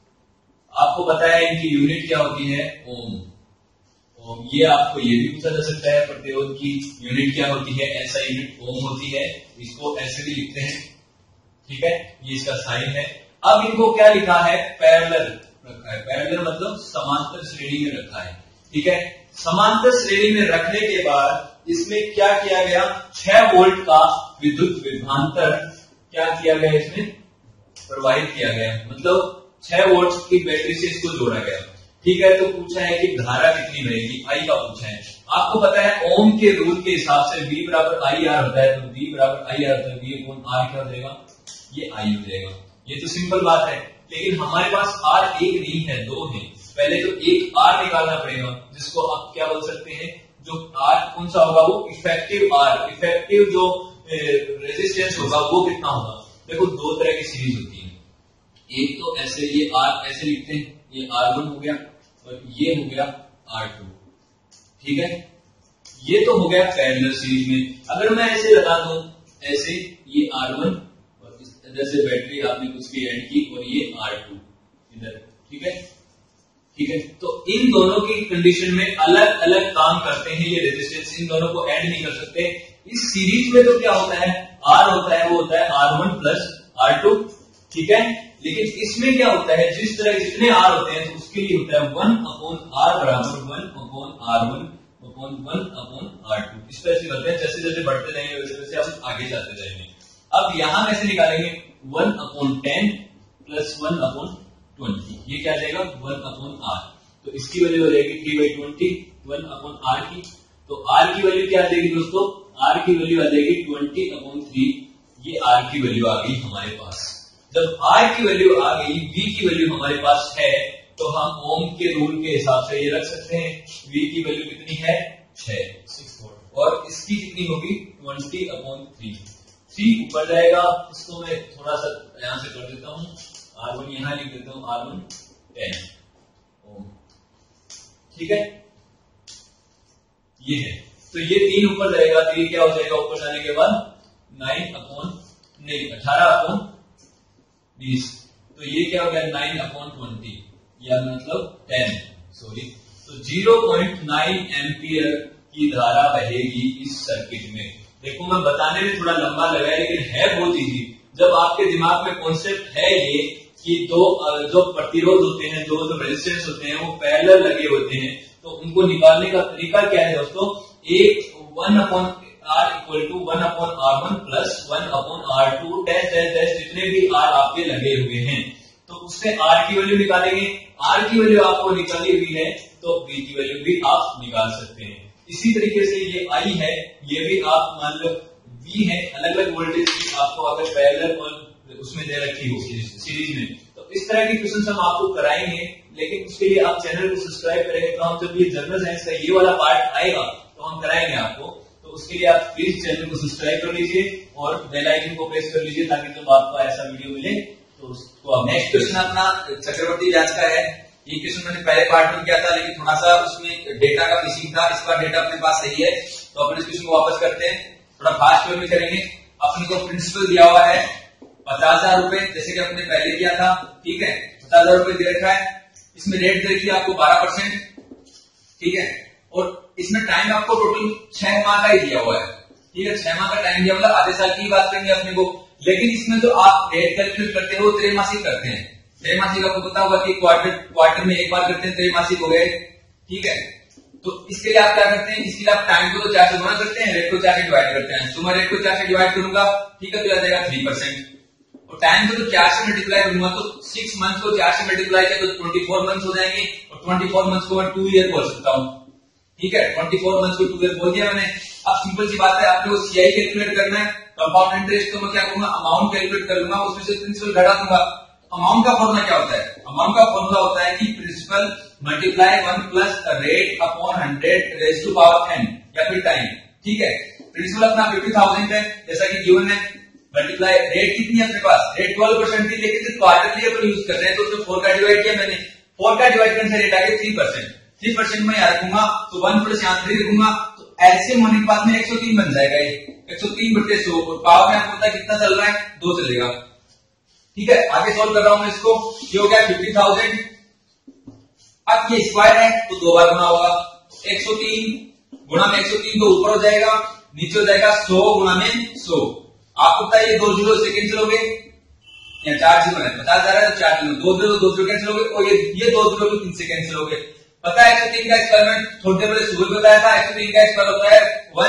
आपको पता है इनकी यूनिट क्या होती है, ओम। ओम, ये आपको ये भी पूछा जा सकता है, प्रतिरोध की यूनिट क्या होती है, ऐसा यूनिट ओम होती है, इसको ऐसे भी लिखते हैं, ठीक है, ये इसका साइन है। अब इनको क्या लिखा है, पैरेलल रखा है, पैरेलल मतलब समांतर श्रेणी में रखा है, ठीक है। समांतर श्रेणी में रखने के बाद इसमें क्या किया गया, 6 वोल्ट का विद्युत विभवांतर क्या किया गया, इसमें प्रवाहित किया गया, मतलब 6 वोल्ट की बैटरी से इसको जोड़ा गया, ठीक है। तो पूछा है कि धारा कितनी बनेगी, आई का पूछा है। आपको पता है ओम के रूल के हिसाब से V बराबर IR होता है, तो V बराबर IR होता है, V/R क्या हो जाएगा, ये I हो जाएगा। ये तो सिंपल बात है, लेकिन हमारे पास R एक नहीं है, 2 है। पहले तो एक R निकालना पड़ेगा, जिसको आप क्या बोल सकते हैं, जो R कौन सा होगा, वो इफेक्टिव R, इफेक्टिव जो रेजिस्टेंस होगा वो कितना होगा। देखो 2 तरह की सीरीज होती है, एक तो ऐसे, ये R ऐसे लिखते हैं, ये R1 हो गया और ये हो गया R2, ठीक है। ये तो हो गया पैरेलल सीरीज में। अगर मैं ऐसे लगा दूं, ऐसे ये R1 और इस तरह से बैटरी आपने कुछ की ऐड की, और ये R2 इधर, ठीक है, ठीक है। तो इन दोनों की कंडीशन में अलग अलग काम करते हैं ये रेजिस्टेंस, इन दोनों को ऐड नहीं कर सकते। इस सीरीज में तो क्या होता है, R होता है, वो होता है R1 प्लस R2, ठीक है। लेकिन इसमें क्या होता है, जिस तरह जितने R होते हैं तो उसके लिए होता है 1/R बराबर 1/R1 1/R2। इस तरह से करते हैं, जैसे जैसे बढ़ते जाएंगे वैसे वैसे हम आगे जाते जाएंगे। अब यहां कैसे निकालेंगे, 1/10 प्लस 1/20, ये क्या जाएगा 1/R। तो इसकी वैल्यू हो जाएगी 3/20, 1/R की। तो R की वैल्यू क्या आ जाएगी दोस्तों, R की वैल्यू आ जाएगी 20/3, ये R की वैल्यू आ गई हमारे पास। जब R की वैल्यू आ गई, V की वैल्यू हमारे पास है, तो हम ओम के रूल के हिसाब से ये रख सकते हैं। V की वैल्यू कितनी है, 6 और इसकी कितनी होगी 20/3। 3 ऊपर जाएगा, इसको मैं थोड़ा सा यहां से कर देता हूं, R1 यहां लिख देता हूं, R1 10 ओम, ठीक है, ये है। तो ये 3 ऊपर जाएगा, तो ये क्या हो जाएगा ऊपर जाने के बाद 18/20, तो ये क्या हो गया 9/20, या मतलब 10, सॉरी। तो 0.9 एम्पियर की धारा बहेगी इस सर्किट में। देखो मैं बताने में थोड़ा लंबा लगा है, लेकिन है बहुत इजी। जब आपके दिमाग में कॉन्सेप्ट है ये कि दो जो प्रतिरोध होते हैं, दो जो रेजिस्टेंस होते हैं वो पैरेलल लगे होते हैं, तो उनको निकालने का तरीका क्या है दोस्तों, एक 1/r equal to 1/r1 plus 1/r2 dash dash dash जितने भी r आपके लगे हुए हैं, तो उससे r की वैल्यू निकालेंगे। r की वैल्यू आपको निकाली हुई है तो b की वैल्यू भी आप निकाल सकते हैं। इसी तरीके से ये I है, ये भी आप मान लो V है, अलग अलग वोल्टेज की आपको अगर पैरेलल और उसमें दे रखी हो सीरीज में, तो इस तरह की क्वेश्चन हम आपको कराएंगे। लेकिन उसके लिए आप चैनल को सब्सक्राइब करेंगे तो हम जब ये जनरल साइंस का ये वाला पार्ट आएगा तो हम कराएंगे आपको। तो उसके लिए आप प्लीज चैनल को सब्सक्राइब कर लीजिए और बेल आइकन को प्रेस कर लीजिए ताकि जब आपको ऐसा वीडियो मिले तो उसको आप। नेक्स्ट क्वेश्चन अपना चक्रवर्ती जांच का है। ये क्वेश्चन मैंने पहले पार्ट में किया था लेकिन थोड़ा सा उसमें डेटा का मिसिंग था, इस बार डेटा अपने पास सही है तो अपन इस क्वेश्चन को वापस करते हैं, थोड़ा फास्ट वे में करेंगे। अपने को प्रिंसिपल दिया हुआ है 50,000 रुपए, जैसे कि अपने पहले किया था, ठीक है। 50,000 रुपए दे रखा है, इसमें रेट दे रखी है आपको 12%, ठीक है। और इसमें टाइम आपको टोटल 6 माह का ही दिया हुआ है, ठीक है। 6 माह का टाइम दिया, मतलब आधे साल की बात करेंगे अपने को। लेकिन इसमें जो आप रेट कैलकुलेट करते हो त्रैमासिक करते हैं। त्रैमासिक आपको पता होगा कि क्वार्टर में एक बार करते हैं, त्रैमासिक हो गए, ठीक है। तो इसके लिए आप क्या करते हैं, इसके लिए आप टाइम को तो 4 से गुणा करते हैं, रेट को 4 से डिवाइड करते हैं। तो मैं रेट को 4 से डिवाइड करूंगा, ठीक है, तो आ जाएगा 3%। और टाइम को तो 4 से मल्टीप्लाई करूंगा तो 6 मंथ को 4 से मल्टीप्लाई किया तो 24 मंथ हो जाएंगे। और 24 मंथ को मैं 2 ईयर बोल सकता हूँ, ठीक है। 24 मंथ को 2 ईयर बोल दिया मैंने। अब सिंपल सी बात है, आपको CI कैलकुलेट करना है। कंपाउंड इंटरेस्ट तो मैं क्या करूंगा, अमाउंट कैलकुलेट कर लूंगा, उसमें से प्रिंसिपल घटा दूंगा। अमाउंट का फॉर्मूला क्या होता है, अमाउंट का फॉर्मूला होता है कि principal multiply 1 plus rate upon 100 raise to power n या फिर टाइम, ठीक है। प्रिंसिपल अपना 50,000 है जैसा कि गिवन है, मल्टीप्लाई रेट कितनी है अपने पास, रेट 12% थी, लेकिन क्वार्टरली अपन यूज कर रहे हैं तो उसमें 4 का डिवाइड किया मैंने, 4 का डिवाइड करने से रेट आ गया 3%। 3% में यहाँ रखूंगा तो 1 प्लस यहाँ 3 रखूंगा तो एलसीएम होने के बाद में 103 बन जाएगा। ये 103/100 और पावर में आपको पता है कितना चल रहा है, 2 चलेगा, ठीक है। आगे सॉल्व कर रहा हूं मैं इसको, ये हो गया 50,000। अब ये स्क्वायर है तो 2 बार गुना होगा, 103 गुणा में 103 तो ऊपर हो जाएगा, नीचे हो जाएगा 100 गुणा में 100। आपको पता है ये 2 जीरो से कैंसिल हो गए, या 4 जीरो है, 50,000 है तो 4 जीरो, 2 जीरो 2 जीरो कैंसिल हो गए, और ये 2 जीरो भी 3 से कैंसिल हो गए। पता है 103 का स्क्वायर में थोड़ी देर पहले सुबह बताया था, 103 का स्क्वायर होता है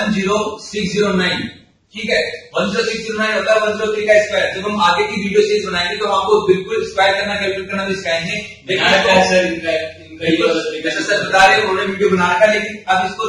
10609, ठीक है। 10609 होता है 103 का स्क्वायर। जब हम आगे की वीडियो सीरीज बनाएंगे तो हमको बिल्कुल स्क्वायर करना, कैलकुलेट करना भी सिखाएंगे। जैसे सर बता रहे उन्होंने वीडियो बना रखा, लेकिन अब इसको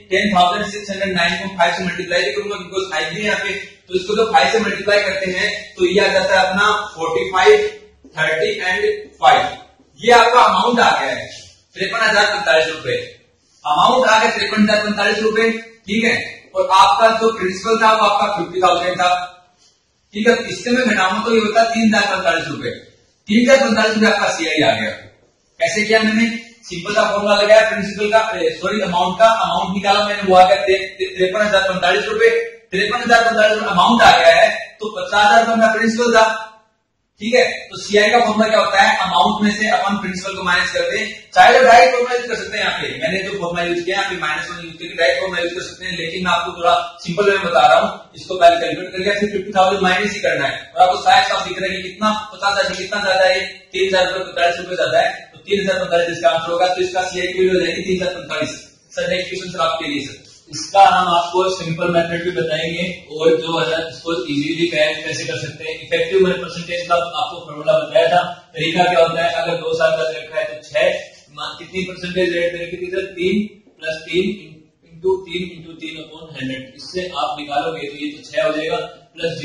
10,609.5 से मल्टीप्लाई करूंगा बिकॉज 5 भी यहाँ पे, तो इसको तो 5 से मल्टीप्लाई करते हैं तो ये आ जाता है अपना 45, 30 एंड 5। ये आपका अमाउंट आ गया है 53,045 रुपए, अमाउंट आ गया 53,045 रुपए, ठीक है। और आपका जो प्रिंसिपल था वो आपका 50,000 था, ठीक है। इससे मैं घटाऊंगा तो ये होता है 3,045 रुपए, 3,045 रुपए आपका CI आ गया। कैसे किया मैंने, सिंपल सा फॉर्मूला लगाया प्रिंसिपल का, सॉरी अमाउंट का, अमाउंट निकाला मैंने, वो आ गया 53,045 रुपए। 53,045 अमाउंट आ गया है तो 50,000 रुपए प्रिंसिपल था, ठीक है। तो CI का फॉर्मूला क्या होता है, अमाउंट में से अपन प्रिंसिपल को माइनस करते हैं। चाहे तो डायरेक्ट फॉर्मूला यूज कर सकते हैं, यहाँ पे मैंने जो फॉर्मूला यूज किया यहाँ पे -1 यूज करके डायरेक्ट फॉर्मूला यूज कर सकते हैं, लेकिन मैं आपको थोड़ा सिंपल वे में बता रहा हूँ। इसको पहले कैलकुलेट करके फिर 50,000 माइनस ही करना है, और आपको साइड साफ दिख रहा है कि कितना 50,000 कितना ज्यादा है, 3,045 रुपए ज्यादा है, तो 3,045 इसका आंसर होगा। तो इसका CI की वैल्यू हो जाएगी 3,045। सर नेक्स्ट क्वेश्चन सर आपके लिए सर, इसका हम आपको सिंपल मेथड भी बताएंगे और जो है इसको इजीली कैसे कर सकते हैं। इफेक्टिव परसेंटेज का आपको फॉर्मूला बताया था, तरीका क्या होता है, अगर 2 साल का रखा है तो 6 कितनी परसेंटेज रेट देने की, 3 + 3 × 3 × 3/100, इससे आप निकालोगे तो ये तो 6 हो जाएगा प्लस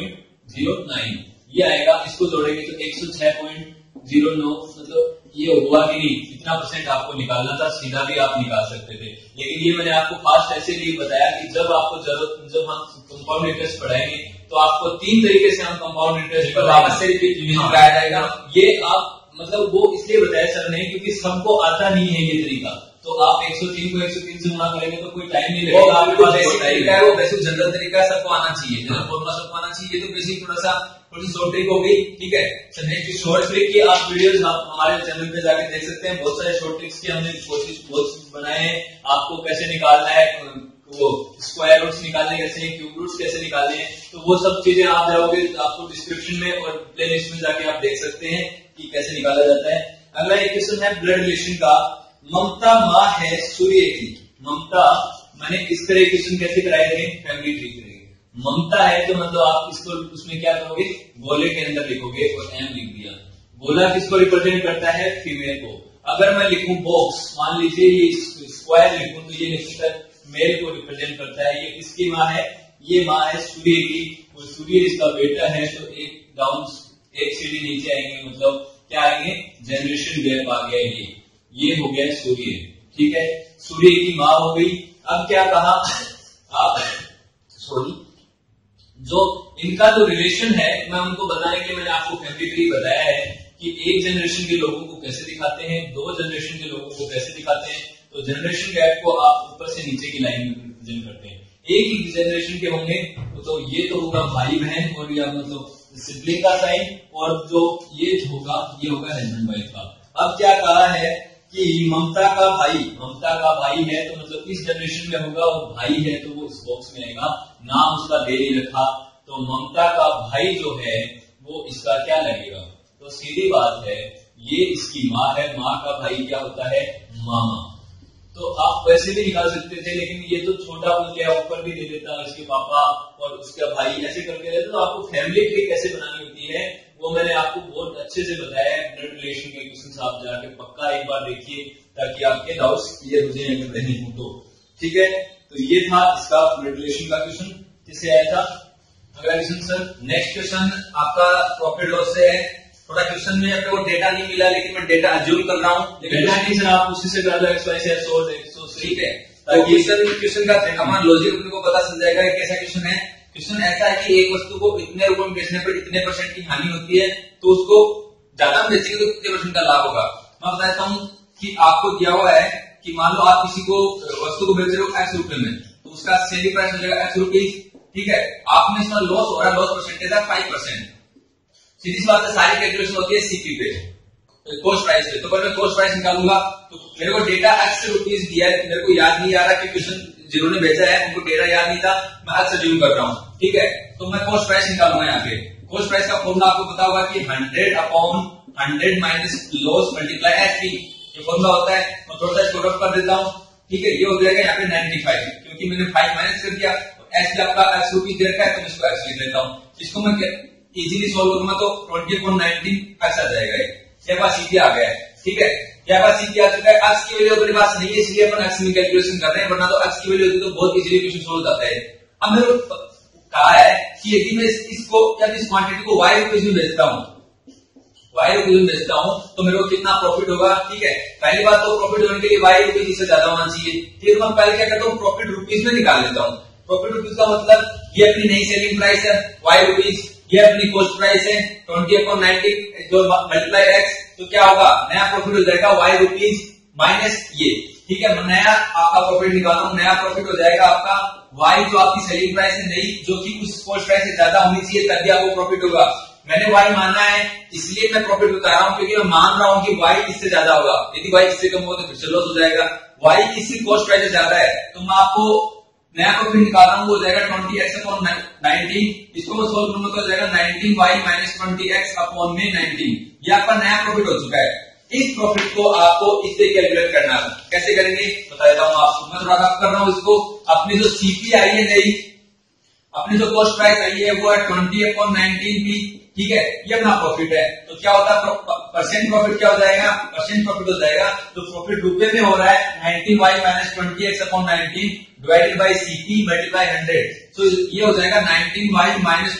0.09 ये आएगा। इसको जोड़ेंगे तो 106.09, मतलब ये हुआ कि नहीं, इतना परसेंट आपको निकालना था, सीधा भी आप निकाल सकते थे। लेकिन ये मैंने आपको फास्ट ऐसे लिए बताया कि जब आपको जरूरत, जब हम कंपाउंड इंटरेस्ट पढ़ाएंगे तो आपको 3 तरीके से हम कंपाउंड इंटरेस्ट वापस से कराया जाएगा। ये आप मतलब वो इसलिए बताया सर ने क्योंकि सबको आता नहीं है ये तरीका, तो आप 103 को 103 से गुणा करेंगे तो कोई टाइम नहीं लगेगा। आपको बेसिक तरीका है, वो बेसिक जनरल तरीका सबको आना चाहिए, फॉर्मूला सबको आना चाहिए। तो बेसिक थोड़ा सा थोड़ी शॉर्ट ट्रिक हो गई, ठीक है। सर नेक्स्ट शॉर्ट ट्रिक की आप वीडियोस आप हमारे चैनल पे जाके देख सकते हैं, बहुत सारे शॉर्ट ट्रिक्स की हमने कोशिश बहुत बनाए हैं, आपको कैसे निकालना है वो स्क्वायर रूट्स निकालने कैसे हैं, क्यूब रूट्स कैसे निकालने हैं, तो वो सब चीजें आप जाओगे तो आपको डिस्क्रिप्शन में और प्लेलिस्ट में जाके आप देख सकते हैं कि कैसे निकाला जाता है। अगला एक क्वेश्चन है ब्लड रिलेशन का। ममता माँ है सूर्य की। ममता मैंने इस तरह क्वेश्चन कैसे कराए थे, फैमिली ट्री करेंगे। ममता है तो मतलब आप इसको उसमें क्या करोगे, गोले के अंदर लिखोगे और एम लिख दिया। गोला किसको रिप्रेजेंट करता है, फीमेल को। अगर मैं लिखूं बॉक्स, मान लीजिए ये स्क्वायर लिखूं तो ये निश्चित मेल को रिप्रेजेंट करता है। ये किसकी माँ है, ये माँ है सूर्य की और सूर्य इसका बेटा है। तो एक डाउन एक सीढ़ी नीचे आएंगे, मतलब क्या आएंगे, जनरेशन गैप आ गया। ये हो गया सूर्य, ठीक है, सूर्य की माँ हो गई। अब क्या कहा आप, सॉरी, जो इनका जो रिलेशन है मैं उनको बताने के लिए मैंने आपको फैमिली ट्री बताया है कि एक जनरेशन के लोगों को कैसे दिखाते हैं, दो जनरेशन के लोगों को कैसे दिखाते हैं। तो जनरेशन गैप को आप ऊपर से नीचे की लाइन में रिप्रेजेंट करते हैं। एक ही जनरेशन के होंगे तो ये तो होगा भाई बहन और या मतलब सिबलिंग का साइन, और जो ये होगा ये होगा हस्बैंड वाइफ का। अब क्या कहा है कि ममता का भाई है तो मतलब इस जनरेशन में होगा, और भाई है तो वो इस बॉक्स में आएगा। नाम उसका दे नहीं रखा तो ममता का भाई जो है वो इसका क्या लगेगा, तो सीधी बात है ये इसकी माँ है। माँ का भाई क्या होता है, मामा। तो आप वैसे भी निकाल सकते थे, लेकिन ये तो छोटा बन गया, ऊपर भी दे देता इसके पापा और उसका भाई ऐसे करके देता। तो आपको फैमिली ट्री कैसे बनानी होती है वो मैंने आपको बहुत अच्छे से बताया है। ब्लड रिलेशन के क्वेश्चन आप जाके पक्का एक बार देखिए ताकि आपके डाउट्स क्लियर हो जाए अगर नहीं हो तो, ठीक है। तो ये था इसका ब्लड रिलेशन का क्वेश्चन जिससे आया था। अगला क्वेश्चन सर, नेक्स्ट क्वेश्चन आपका प्रॉफिट लॉस से है। थोड़ा क्वेश्चन में अपने को डेटा नहीं मिला, लेकिन मैं डेटा अज्यूम कर रहा हूँ। डेटा नहीं सर, आप उसी से कर लो, एक्स वाई से सोर्स 100, ठीक है। क्वेश्चन का हमारा लॉजिक अपने को पता चल जाएगा कैसा क्वेश्चन है। क्वेश्चन ऐसा है कि एक वस्तु को इतने रुपए में बेचने पर इतने % की हानि होती है, तो उसको ज्यादा में बेचेंगे तो कितने % का लाभ होगा। मैं बताता हूँ कि आपको दिया हुआ है कि मान लो आप किसी को वस्तु को बेच रहे हो X रुपए में, तो उसका सेलिंग प्राइस हो जाएगा X रुपीज, ठीक है। आपने इसमें लॉस हो रहा है, लॉस परसेंटेज है 5%। सीधी सी बात है, सारी कैलकुलेशन होती है सीपी पे, कॉस्ट प्राइस पे। तो अगर मैं कॉस्ट प्राइस निकालूंगा तो मेरे को डेटा X रुपीज दिया है, मेरे को याद नहीं आ रहा कि क्वेश्चन जिन्होंने भेजा है उनको डेटा याद नहीं था, मैं X अज्यूम कर रहा हूँ, ठीक है। तो मैं कॉस्ट प्राइस निकालूंगा। यहाँ पे कॉस्ट प्राइस का फॉर्मूला आपको पता होगा कि 100/100 माइनस लॉस मल्टीप्लाई एसपी, ये फॉर्मूला होता है। मैं थोड़ा सा इसको रफ कर देता हूँ, ठीक है। ये हो जाएगा यहाँ पे 95, क्योंकि मैंने 5 माइनस कर दिया। एस आपका X रुपीज दे रखा है तो मैं इसको X लिख लेता हूँ। इसको मैं इजीली सॉल्व करूंगा तो 20/19 X आ जाएगा। ये पास सीधी आ गया है, ठीक है। यहाँ पास सीधी आ चुका है। X की वैल्यू अपने पास नहीं है, इसलिए अपन X में कैलकुलेशन कर रहे हैं, वरना तो X की वैल्यू होती तो बहुत इजीली क्वेश्चन सॉल्व होता है। अब मेरे को कहा है कि यदि मैं इसको या इस क्वांटिटी को Y रुपीज में बेचता हूँ, Y रुपीज में बेचता हूँ तो मेरे को कितना प्रॉफिट होगा, ठीक है। पहली बात तो प्रॉफिट होने के लिए Y रुपीज से ज्यादा होना चाहिए। फिर मैं पहले क्या करता हूँ, प्रॉफिट रुपीज में निकाल लेता हूँ। प्रॉफिट रुपीज का मतलब ये अपनी नई सेलिंग प्राइस है Y रुपीज, ये अपनी कॉस्ट प्राइस है 20/90 जो मल्टीप्लाई X, तो क्या होगा, नया प्रॉफिट हो जाएगा Y रुपीज माइनस ये, ठीक है। नया आपका प्रॉफिट निकालना हूं, नया प्रॉफिट हो जाएगा आपका Y जो आपकी सेलिंग प्राइस है नई, जो कि उस कॉस्ट प्राइस से ज्यादा होनी चाहिए तभी आपको प्रॉफिट होगा। मैंने Y माना है इसलिए मैं प्रॉफिट बता रहा हूं, क्योंकि मैं मान रहा हूं कि Y इससे ज्यादा होगा। यदि Y इससे कम होगा तो फिर से लॉस हो जाएगा। Y किसी कॉस्ट प्राइस से ज्यादा है तो मैं आपको नया प्रॉफिट निकाल रहा हूं, वो हो जाएगा 20x/19। इसको मैं सोल्व करूंगा तो हो जाएगा 19y माइनस 20x/19। ये आपका नया प्रॉफिट हो चुका है। इस प्रॉफिट को आपको इससे कैलकुलेट करना है। कैसे करेंगे बता देता हूं आपको। मैं थोड़ा कर रहा हूं इसको। अपनी जो सीपी आई है नई, अपनी जो कॉस्ट प्राइस आई है वो है 20/19 ठीक है। ये अपना प्रॉफिट है। तो क्या होता है, परसेंट प्रॉफिट क्या हो जाएगा, परसेंट प्रॉफिट हो जाएगा। तो प्रॉफिट रुपए में हो रहा है 90y minus 20x/19 divided by CP multiply 100। तो ये हो जाएगा 19y माइनस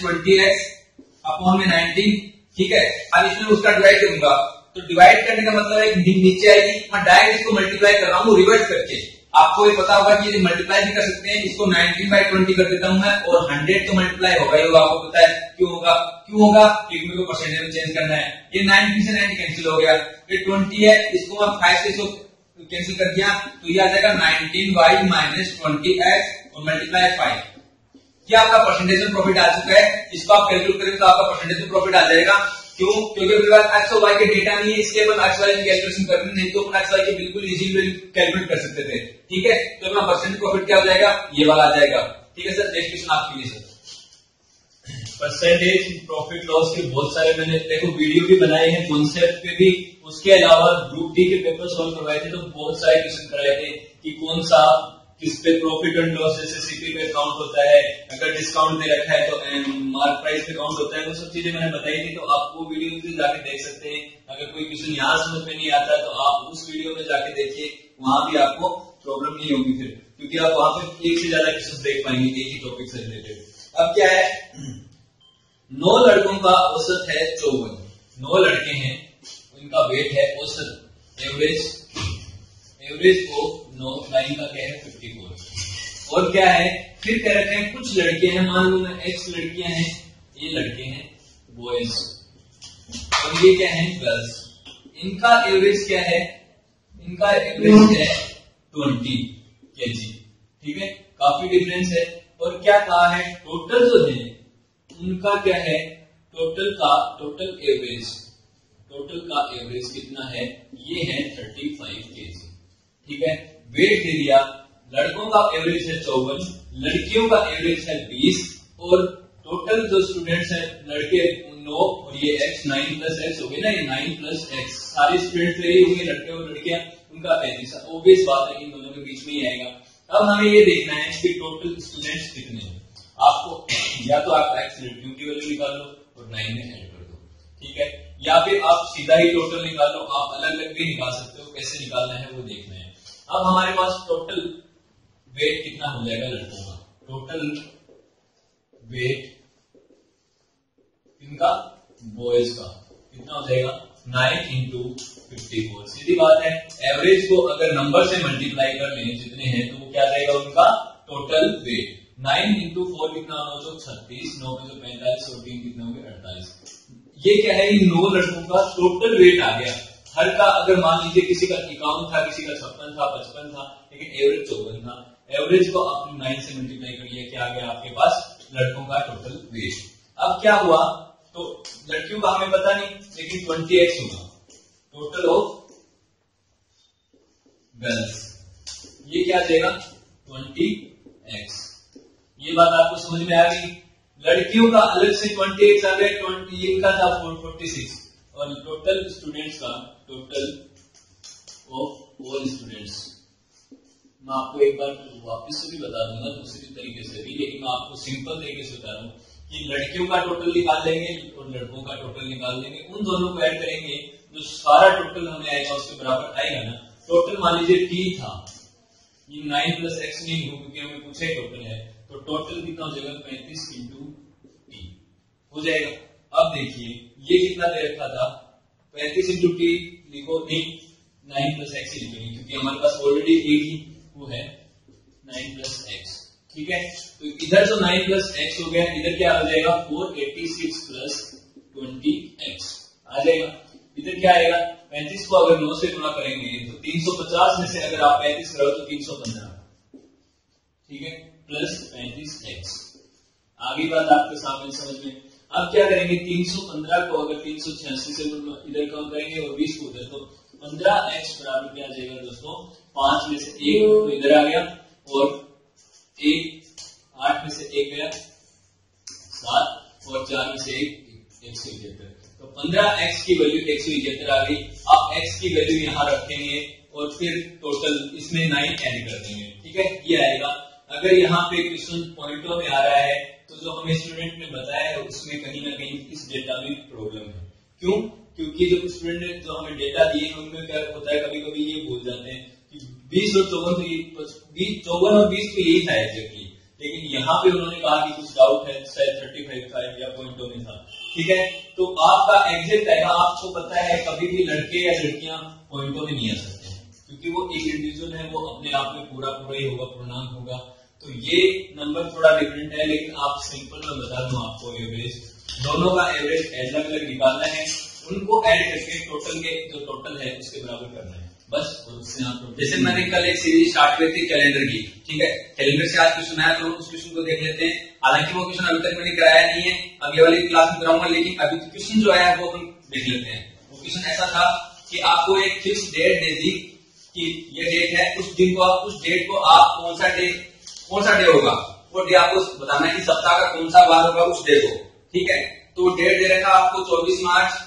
20x/19, ठीक है। अब इसमें उसका डिवाइड करूंगा तो डिवाइड करने का मतलब है नीचे आएगी, मैं डायरेक्ट इसको मल्टीप्लाई कर रहा हूँ रिवर्स करके। आपको ये पता होगा कि ये मल्टीप्लाई भी कर सकते हैं। इसको 19/20 कर देता हूं मैं, और 100 तो मल्टीप्लाई होगा ही होगा। आपको पता है क्यों होगा, क्योंकि मेरे को परसेंटेज में चेंज करना है। ये 90 से 90 कैंसिल हो गया, ये 20 है, इसको मैं 5 से इसको कैंसिल कर दिया तो ये आ जाएगा 19y माइनस 20x और मल्टीप्लाई 5। ये आपका परसेंटेज में प्रॉफिट आ चुका है। इसको आप कैलकुलेट करेंगे तो आपका परसेंटेज में प्रॉफिट आ जाएगा। क्यों? क्योंकि अपने पास एक्स और वाई के डेटा नहीं है, इसलिए अपन एक्स वाई की कैलकुलेशन करनी नहीं तो अपन एक्स वाई की बिल्कुल इजीली कैलकुलेट कर सकते थे। ठीक है, तो अपना परसेंटेज प्रॉफिट क्या हो जाएगा, ये वाला आ जाएगा। ठीक है सर, नेक्स्ट क्वेश्चन आपके लिए सर। परसेंटेज प्रॉफिट लॉस के बहुत सारे मैंने देखो वीडियो भी बनाए हैं, कॉन्सेप्ट पे भी, उसके अलावा ग्रुप डी के पेपर सॉल्व करवाए थे तो बहुत सारे क्वेश्चन कराए थे कि कौन सा किस पे प्रॉफिट एंड लॉस जैसे सीपी पे काउंट होता है, अगर डिस्काउंट दे रखा है तो मार्क प्राइस पे काउंट होता है, वो सब चीजें मैंने बताई थी। तो आप वो वीडियो में जाके देख सकते हैं। अगर कोई क्वेश्चन यहाँ समझ में नहीं आता तो आप उस वीडियो में जाके देखिए, वहां भी आपको प्रॉब्लम नहीं होगी फिर, क्योंकि आप वहां पे एक से ज्यादा क्वेश्चन देख पाएंगे एक ही टॉपिक से रिलेटेड। अब क्या है, 9 लड़कों का औसत है 54, 9 लड़के हैं, उनका वेट है औसत एवरेज को 9 का क्या है 54। और क्या है, फिर कह रखे हैं कुछ लड़के हैं, मान लो मैं X लड़कियां हैं, ये लड़के हैं बॉयज और ये क्या है गर्ल्स, इनका एवरेज क्या है, इनका एवरेज है 20 kg। ठीक है, काफी डिफरेंस है। और क्या कहा है, टोटल जो है उनका क्या है, टोटल एवरेज कितना है, ये है 35 kg। ठीक है, वेट दे दिया, लड़कों का एवरेज है 54, लड़कियों का एवरेज है 20 और टोटल जो स्टूडेंट्स हैं लड़के 9 और ये x 9 प्लस एक्स हो गए ना, ये 9 प्लस एक्स, सारे स्टूडेंट्स यही होंगे, लड़के और लड़कियां, उनका 35। ऑब्वियस बात है इन दोनों के बीच में ही आएगा। अब हमें ये देखना है कि टोटल स्टूडेंट्स कितने हैं। आपको या तो आप एक्स लड़कियों की वैल्यू निकाल लो और 9 में ऐड कर दो। ठीक है, या फिर आप सीधा ही टोटल निकाल लो, आप अलग अलग भी निकाल सकते हो, कैसे निकालना है वो देखना है। अब हमारे पास टोटल वेट कितना हो जाएगा लड़कों का, टोटल वेट इनका बॉयज का कितना हो जाएगा 9 इंटू 54। सीधी बात है, एवरेज को अगर नंबर से मल्टीप्लाई कर लें जितने हैं तो वो क्या जाएगा उनका टोटल वेट। 9 इंटू 4 कितना होगा, तो 36, 9 में 45 और 3 कितने हो गए 48। ये क्या है, इन 9 लड़कों का टोटल वेट आ गया। हर का अगर मान लीजिए किसी का 51 था, किसी का 56 था, 55 था, लेकिन एवरेज 54 था। एवरेज को आपने 9 से मल्टीप्लाई कर लिया, क्या आ गया आपके पास लड़कों का टोटल वेट। अब क्या हुआ, तो लड़कियों का हमें पता नहीं, लेकिन 20x होगा टोटल ऑफ गर्ल्स, ये क्या देगा 20x। ये बात आपको समझ में आ गई। लड़कियों का अलग से 20x आ गया, 20 इनका था 46 और टोटल स्टूडेंट्स का टोटल ऑफ ऑल स्टूडेंट्स, मैं आपको एक बार वापस से भी बता दूंगा दूसरी तरीके से भी, लेकिन मैं आपको सिंपल तरीके से बता रहा हूं कि लड़कियों का टोटल निकाल लेंगे और लड़कों का टोटल निकाल लेंगे, उन दोनों को ऐड करेंगे, जो सारा टोटल हमें आएगा उसके बराबर आएगा ना। टोटल मान लीजिए t था, ये 9 प्लस एक्स नहीं हो क्योंकि हमें पूछे टोटल है, तो टोटल कितना हो जाएगा 35 इंटू टी हो जाएगा। अब देखिए ये कितना दे रखा था 35 इंटू टी लिखो, नहीं 9 प्लस एक्स ही लिखेंगे क्योंकि हमारे पास ऑलरेडी एक ही वो है 9 प्लस एक्स। ठीक है, तो इधर जो 9 प्लस एक्स हो गया, इधर क्या आ जाएगा 486 प्लस 20x आ जाएगा। इधर क्या आएगा 35 को अगर 9 से गुणा करेंगे तो 350 में से अगर आप 35 करो तो 315, ठीक है, प्लस 35x। आगे बात आपके सामने समझ में। अब क्या करेंगे 315 को अगर 386 से इधर कम करेंगे और 20 को उधर, तो 15x बराबर क्या आ जाएगा दोस्तों 5 में से 1 तो इधर आ गया और 8 में से 1 गया 7 और 4 में से 1 171, तो 15x की वैल्यू 171 आ गई। आप x की वैल्यू यहाँ रखेंगे और फिर टोटल इसमें 9 ऐड कर देंगे। ठीक है, ये आएगा। अगर यहाँ पे क्वेश्चन पॉइंटों में आ रहा है तो जो हमें स्टूडेंट ने बताया है उसमें कहीं ना कहीं इस डेटा में प्रॉब्लम है। क्यों? क्योंकि जो स्टूडेंट ने जो हमें डेटा दिए हैं उनमें क्या होता है, कभी कभी ये भूल जाते हैं कि 20 और 54 और 20 तो यही था एग्जैक्टली, लेकिन यहाँ पे उन्होंने कहा कि कुछ डाउट है, शायद 35 था या पॉइंटों में था। ठीक है, तो आपका एग्जैक्ट आएगा। आपको पता है कभी भी लड़के या लड़कियां पॉइंटों में नहीं आ सकते हैं क्योंकि वो एक इंडिविजुअल है, वो अपने आप में पूरा ही होगा, पूर्णांक होगा। तो ये नंबर थोड़ा डिफरेंट है, लेकिन आप सिंपल में बता दूं आपको, एवरेज दोनों का एवरेज अलग अलग निकालना है, उनको ऐड करके टोटल के जो टोटल है उसके बराबर करना है। बस। जैसे मैंने कल एक सीरीज स्टार्ट की थी कैलेंडर की, ठीक है, कैलेंडर से आज क्वेश्चन आया तो उस क्वेश्चन को देख लेते हैं। हालांकि वो क्वेश्चन अभी तक मैंने कराया नहीं है, अगले वाली क्लास में कराऊंगा, लेकिन अभी क्वेश्चन जो आया है वो हम देख लेते हैं। वो क्वेश्चन ऐसा था कि आपको एक फिक्स डेट दे दी कि ये डेट है, उस दिन को उस डेट को आप कौन सा डे होगा वो डे आपको बताना है कि सप्ताह का कौन सा बार होगा उस डे को, ठीक है। तो डेट दे रखा आपको 24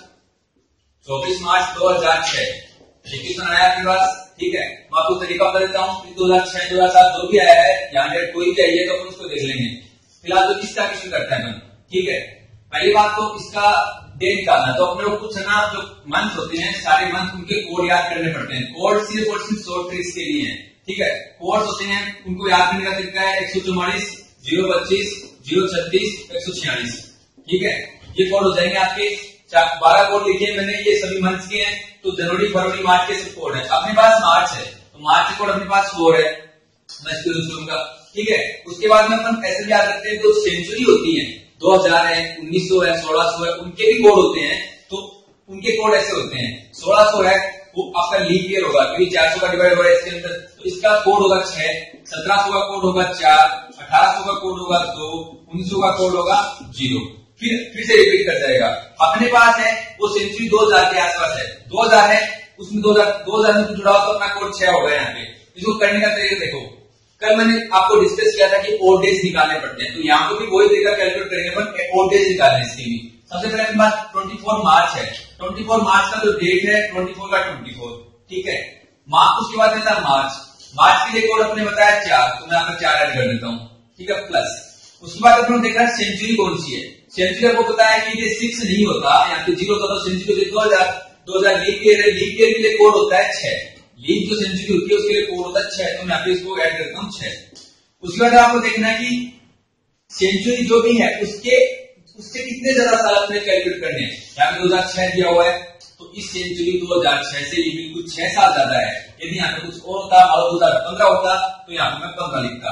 मार्च 2006, क्वेश्चन आया आपके पास, ठीक है। मैं आपको तरीका बता देता हूँ, 2006 2007 जो भी आया है, यहाँ डेट कोई भी आई है तो अपन उसको देख लेंगे। फिलहाल तो किसका क्वेश्चन करता है अपन, ठीक है। पहली बात तो इसका डेट निकालना, तो अपने को कुछ ना जो मंथ होते हैं सारे मंथ उनके कोड याद करने पड़ते हैं। कोड सिर्फ और सिर्फ शॉर्ट ट्रिक्स के लिए है, ठीक है। कोड्स होते हैं उनको याद करने का तरीका है 144 025 036 146, ठीक है। ये कोड हो जाएंगे आपके 12 कोड लिखे मैंने, ये सभी मंथ्स के हैं। तो जनवरी फरवरी मार्च के सब कोड है। अपने पास मार्च है तो मार्च कोड अपने पास 4 है, मैं इसको यूज करूंगा, ठीक है। उसके बाद में अपन ऐसे भी याद रखते हैं जो सेंचुरी होती है, 2000 है, 1900 है, 1600 है, उनके भी कोड होते हैं। तो उनके कोड ऐसे होते हैं, 1600 है वो आपका लीप ईयर होगा क्योंकि 400 का डिवाइड हो रहा है इसके अंदर, तो इसका कोड होगा 6, 1700 का कोड होगा 4, 1800 का कोड होगा 2, 1900 का कोड होगा 0, फिर से रिपीट कर जाएगा। अपने पास है वो सेंचुरी 2000 के आसपास है, 2000 है उसमें 2000 में जुड़ा हुआ तो अपना कोड 6 होगा यहाँ पे। इसको करने का तरीका देखो, कल मैंने आपको डिस्कस किया था कि ओड डेज निकालने पड़ते हैं, तो यहाँ पे भी वही तरीका कैलकुलेट करेंगे अपन ओड डेज निकालने इसके लिए। सबसे पहले अपने पास 24 मार्च है, 24 मार्च का जो डेट है 24 का 24, ठीक है। उसके बाद था मार्च के लिए कोड अपने बताया 4, तो मैं यहाँ पर 4 ऐड कर देता हूँ, ठीक है, प्लस। उसके बाद अपने देखा सेंचुरी कौन सी है, सेंचुरी आपको पता है कि ये 6 नहीं होता, यहाँ पे 0 होता, तो सेंचुरी 2000 लीप ईयर है, लीप ईयर के लिए कोड होता है 6, लीप जो सेंचुरी होती है उसके लिए कोड होता है 6, तो मैं यहाँ पे इसको ऐड करता हूँ 6। उसके बाद आपको देखना है कि सेंचुरी जो भी है उससे कितने ज्यादा साल अपने कैलकुलेट करने हैं। यहाँ पे 2006 दिया हुआ है, तो इस सेंचुरी 2006 से ये बिल्कुल 6 साल ज्यादा है। यदि यहाँ पे कुछ और होता और 2015 होता तो यहाँ पे मैं 15 लिखता,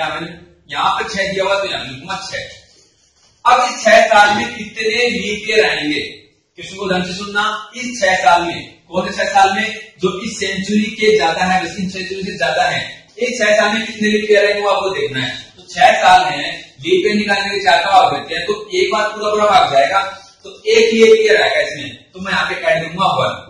यहाँ पे 6 दिया हुआ तो यहाँ लिखूंगा 6। अब इस 6 साल में कितने लीप ईयर आएंगे, क्वेश्चन को ढंग से सुनना। इस 6 साल में कौन से 6 साल में जो इस सेंचुरी के ज्यादा है, इस सेंचुरी से ज्यादा है, इस 6 साल में कितने लीप ईयर है वो आपको देखना है। तो 6 साल है, लीप ईयर निकालने के 4 का भाग देते हैं, तो एक बार पूरा भाग जाएगा तो एक लीप ईयर आएगा इसमें, तो मैं यहाँ पे ऐड करूंगा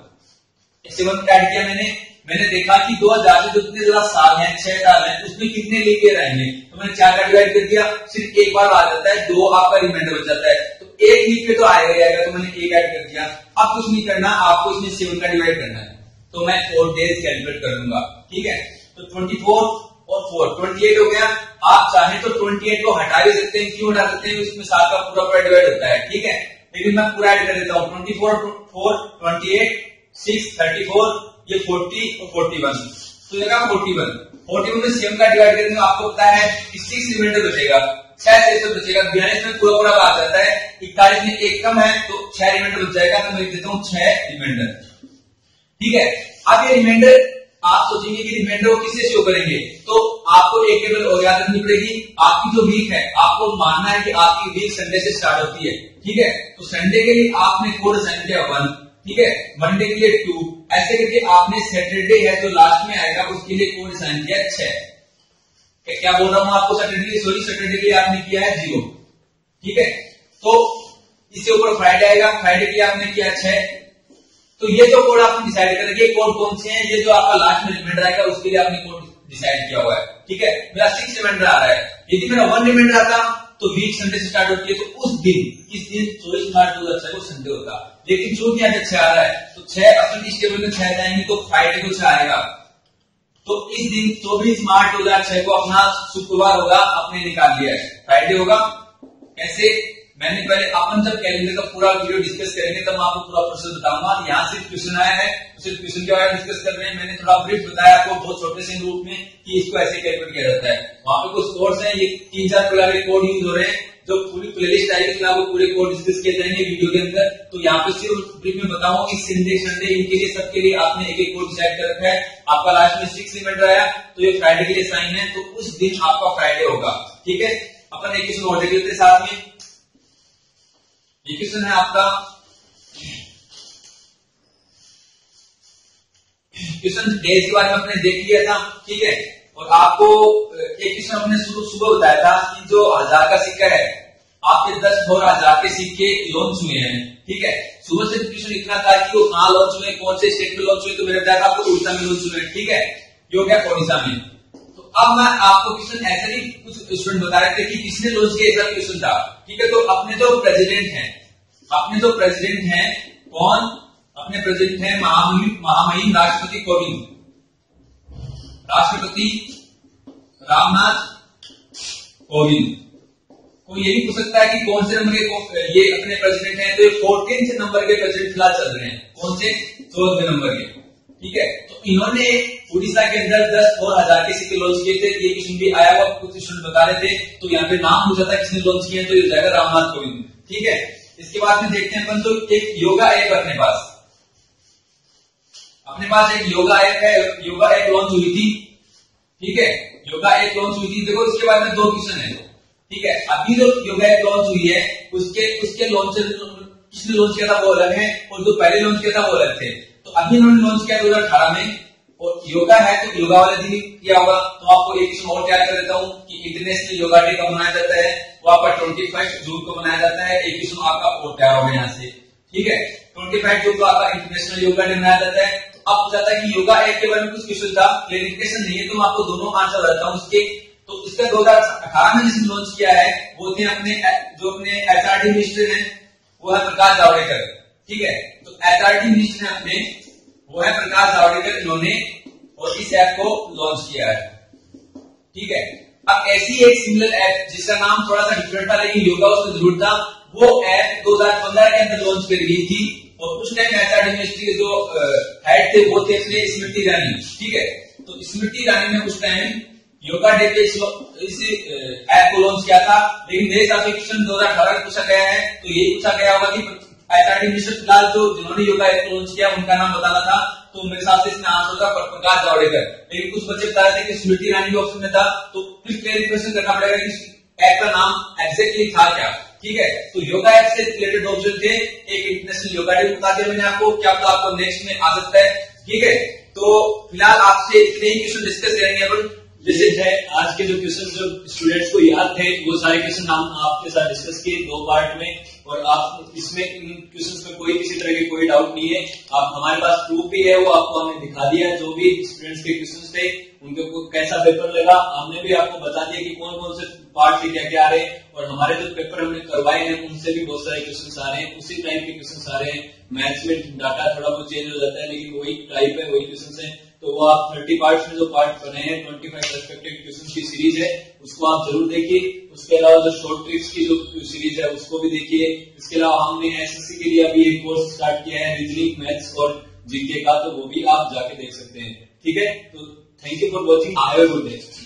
1। इससे 1 ऐड किया मैंने देखा कि 2000 से जो कितने ज्यादा साल है, 6 साल है, उसमें कितने लीप ईयर आएंगे, तो मैंने 4 का डिवाइड कर दिया, सिर्फ एक बार आ जाता है, 2 आपका रिमाइंडर बच जाता है, तो एक लीप ईयर तो आएगा, तो मैंने 1 ऐड कर दिया। अब कुछ नहीं करना, आपको इसमें 7 का डिवाइड करना है, तो मैं 4 डेज कैलकुलेट कर दूंगा, ठीक है। तो 24 और 4 28 हो गया। आप चाहे तो 28 को हटा भी सकते हैं, क्यों हटा सकते हैं, इसमें 7 का पूरा डिवाइड होता है, ठीक है, लेकिन मैं पूरा ऐड कर देता हूँ। 24 4 28 6 34, ये 40 और 41, तो ये 41 में 7 का डिवाइड करेंगे, आपको पता है कि 6 रिमाइंडर बचेगा, 6 से बचेगा, 42 में पूरा आ जाता है, 41 में 1 कम है तो 6 रिमाइंडर बच जाएगा, तो मैं लिख देता हूँ 6 रिमाइंडर, ठीक है। अब ये रिमाइंडर आप सोचेंगे कि रिमाइंडर को किससे शो करेंगे, तो आपको एक टेबल और याद रखनी पड़ेगी। आपकी जो वीक है आपको मानना है कि आपकी वीक संडे से स्टार्ट होती है, ठीक है, तो संडे के लिए आपने कोड असाइन किया 1, ठीक है, मंडे के लिए 2, ऐसे करके आपने सैटरडे है जो लास्ट में आएगा उसके लिए कोड असाइन किया 6। क्या बोल रहा हूं आपको, सैटरडे के लिए आपने किया है 0, ठीक है। तो इससे ऊपर फ्राइडे आएगा, फ्राइडे के लिए आपने किया 6। तो ये जो कोड आपने डिसाइड करेंगे कोड कौन से हैं, ये जो आपका लास्ट में रिमाइंडर आएगा उसके लिए आपने कोड डिसाइड किया हुआ है, ठीक है। मेरा 6 रिमाइंडर आ रहा है, यदि मेरा 1 रिमाइंडर आता तो वीक संडे से स्टार्ट होती है, तो उस दिन 24 मार्च 2006 को संडे होता, लेकिन चूंकि यहाँ पे 6 आ रहा है तो 6 अपन इस टेबल में 6 जाएंगे तो फ्राइडे को 6 आएगा, तो इस दिन 24 मार्च 2006 को अपना शुक्रवार होगा, आपने निकाल लिया है, फ्राइडे होगा। कैसे, मैंने पहले अपन जब कैलेंडर का पूरा वीडियो डिस्कस करेंगे तब मैं आपको पूरा प्रोसेस बताऊंगा। यहाँ सिर्फ क्वेश्चन आया है, सिर्फ क्वेश्चन के बारे में डिस्कस कर रहे हैं, मैंने थोड़ा ब्रीफ बताया आपको बहुत छोटे से रूप में कि इसको ऐसे कैलकुलेट किया जाता है। वहां पे कुछ कोड्स हैं, ये 3-4 प्रकार के कोड यूज हो रहे हैं, जो पूरी प्लेलिस्ट आएगी उसमें आपको पूरे कोड डिस्कस किए जाएंगे वीडियो के अंदर। तो यहाँ पे सिर्फ ब्रीफ में बताऊंगा कि संडे इनके लिए सबके लिए आपने एक कोड डिसाइड कर रखा है। आपका लास्ट में 6 रिमाइंडर आया तो ये फ्राइडे के लिए साइन है, तो उस दिन आपका फ्राइडे होगा, ठीक है। अपन एक क्वेश्चन और देख लेते हैं साथ में। ये क्वेश्चन है आपका क्वेश्चन डेज के बारे में अपने देख लिया था, ठीक है। और आपको एक क्वेश्चन हमने सुबह बताया था कि जो 1000 का सिक्का है, आपके 10 और 1000 के सिक्के लॉन्च हुए हैं, ठीक है। सुबह से क्वेश्चन इतना था कि वो कहाँ लॉन्च हुए, कौन से स्टेट में लॉन्च हुए, तो मैंने बताया था आपको उड़ीसा में लॉन्च हुए, ठीक है। ये हो गया ओडिशा में। तो अब मैं आपको क्वेश्चन ऐसे ही कुछ स्टूडेंट बता रहे थे कि किसने लॉन्च किया, ऐसा क्वेश्चन था, ठीक है। तो अपने जो प्रेसिडेंट हैं कौन, अपने प्रेसिडेंट हैं महामहिम राष्ट्रपति कोविंद, राष्ट्रपति रामनाथ कोविंद। कोई ये भी पूछ सकता है कि कौन से नंबर के ये अपने प्रेसिडेंट हैं, तो ये 14 नंबर के प्रेसिडेंट फिलहाल चल रहे हैं, कौन से 14वें नंबर के, ठीक है। तो इन्होंने उड़ीसा के अंदर 10 और 1000 के सिक्के लॉन्च किए थे। ये क्वेश्चन भी आया हुआ, कुछ स्टूडेंट बता रहे थे, तो यहाँ पे नाम पूछा था किसने लॉन्च किए, तो ये जाएगा रामनाथ कोविंद, ठीक है। इसके बाद में देखते हैं अपन, तो एक योगा ऐप अपने पास एक योगा ऐप है, योगा ऐप लॉन्च हुई थी, ठीक है। योगा ऐप लॉन्च हुई थी, देखो इसके बाद में 2 क्वेश्चन है, ठीक है। अभी जो योगा ऐप लॉन्च हुई है उसके लॉन्च किसने लॉन्च किया था वो अलग है, और जो पहले लॉन्च किया था वो अलग थे। तो अभी इन्होंने लॉन्च किया 2018 में, और योगा है तो योगा वाले दिन किया होगा। तो आपको एक क्वेश्चन और तैयार कर देता हूँ कि इंटरनेशनल योगा डे कब मनाया जाता है, वो आपका 25 जून को मनाया जाता है। एक क्वेश्चन आपका और तैयार होगा यहाँ से, ठीक है। 25 जून को आपका इंटरनेशनल योगा डे मनाया जाता है। तो अब जाता है कि योगा ऐप के बारे में कुछ क्वेश्चन था, क्लेरिफिकेशन नहीं है, तो मैं आपको दोनों आंसर बताता हूँ उसके। तो इसका 2018 में जिसने लॉन्च किया है वो थे अपने HRD मिनिस्टर हैं, वो है प्रकाश जावड़ेकर, ठीक है। तो HRD मिनिस्टर है अपने, वो है प्रकाश जावड़ेकर, इन्होंने और इस ऐप को लॉन्च किया है, ठीक है। अब ऐसी एक सिमिलर ऐप जिसका नाम थोड़ा सा डिफरेंट था लेकिन योगा उसमें जरूर था, वो ऐप 2015 के अंदर लॉन्च कर गई थी। और उस टाइम HRD मिनिस्ट्री के जो हेड थे वो थे अपने स्मृति ईरानी, ठीक है। तो स्मृति ईरानी ने उस टाइम योगा डे पे इस ऐप को लॉन्च किया था। लेकिन मेरे हिसाब से क्वेश्चन 2018 में पूछा गया है, तो ये पूछा गया होगा कि HRD मिनिस्टर फिलहाल जिन्होंने योगा ऐप को लॉन्च किया उनका नाम बताना था, तो मेरे हिसाब से इसमें आंसर था प्रकाश जावड़ेकर। लेकिन कुछ बच्चे बता रहे थे कि स्मृति ईरानी भी ऑप्शन में था, तो फिर क्लेरिफिकेशन करना पड़ेगा कि ऐप का नाम एग्जैक्टली था क्या, ठीक है। तो योगा ऐप से रिलेटेड ऑप्शन थे, एक इंटरनेशनल योगा डे बता दिया मैंने आपको, क्या पता आपको नेक्स्ट में आ सकता है, ठीक है। तो फिलहाल आपसे इतने ही क्वेश्चन डिस्कस करेंगे अपन। जैसे है आज के जो क्वेश्चन जो स्टूडेंट्स को याद थे वो सारे क्वेश्चन हम आपके साथ डिस्कस किए 2 पार्ट में, और आप इसमें इन क्वेश्चंस में कोई किसी तरह की कोई डाउट नहीं है। आप हमारे पास प्रूफ भी है, वो आपको हमने दिखा दिया, जो भी स्टूडेंट्स के क्वेश्चंस थे उनके को कैसा पेपर लगा हमने भी आपको बता दिया कि कौन कौन से पार्ट से क्या क्या आ रहे हैं। और हमारे जो पेपर हमने करवाए हैं उनसे भी बहुत सारे क्वेश्चन आ रहे हैं, उसी टाइप के क्वेश्चन आ रहे हैं। मैथ्स में डाटा थोड़ा बहुत चेंज हो जाता है लेकिन वही टाइप है, वही क्वेश्चन है। तो वो आप 30 पार्ट्स में जो पार्ट बने हैं 25 रेस्पेक्टिव क्वेश्चन की सीरीज है, उसको आप जरूर देखिए। उसके अलावा जो शॉर्ट ट्रिक्स की जो सीरीज है उसको भी देखिए। इसके अलावा हमने एसएससी के लिए अभी एक कोर्स स्टार्ट किया है रीजनिंग, मैथ्स और जीके का, तो वो भी आप जाके देख सकते हैं, ठीक है। तो thank you for watching, have a good day.